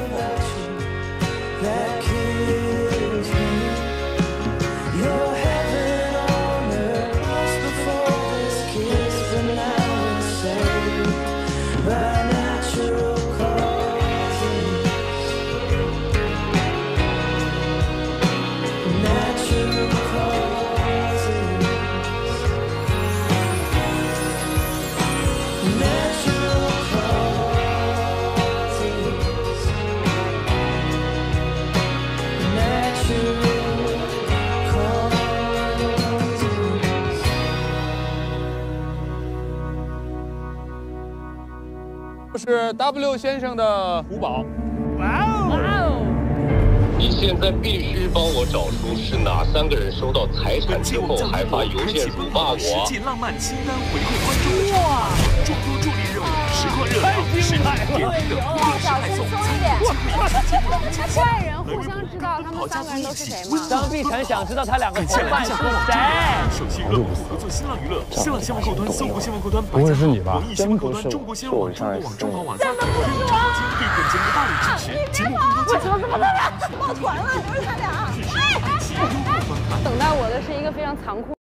是 W 先生的古堡。 哇哦！哇哦！ 你现在必须帮我找出是哪三个人收到财产之后还发邮件辱骂我。 实践浪漫清单回馈观众的哇！众多助力任务。 实况热聊，实力点评的互动式派送， 坏人互相知道他们三个人都是谁吗？ 张碧晨想知道他两个伙伴是谁。 首席热乎合作新浪娱乐、新浪新闻客户端、搜狐新闻客户端、 不会是你吧？ 网易新闻客户端、中国新闻网、中国网、中华网加等可以直播间对本节目的大力支持。节目更多精彩。 怎么他俩抱团了？都是他俩。等待我的是一个非常残酷。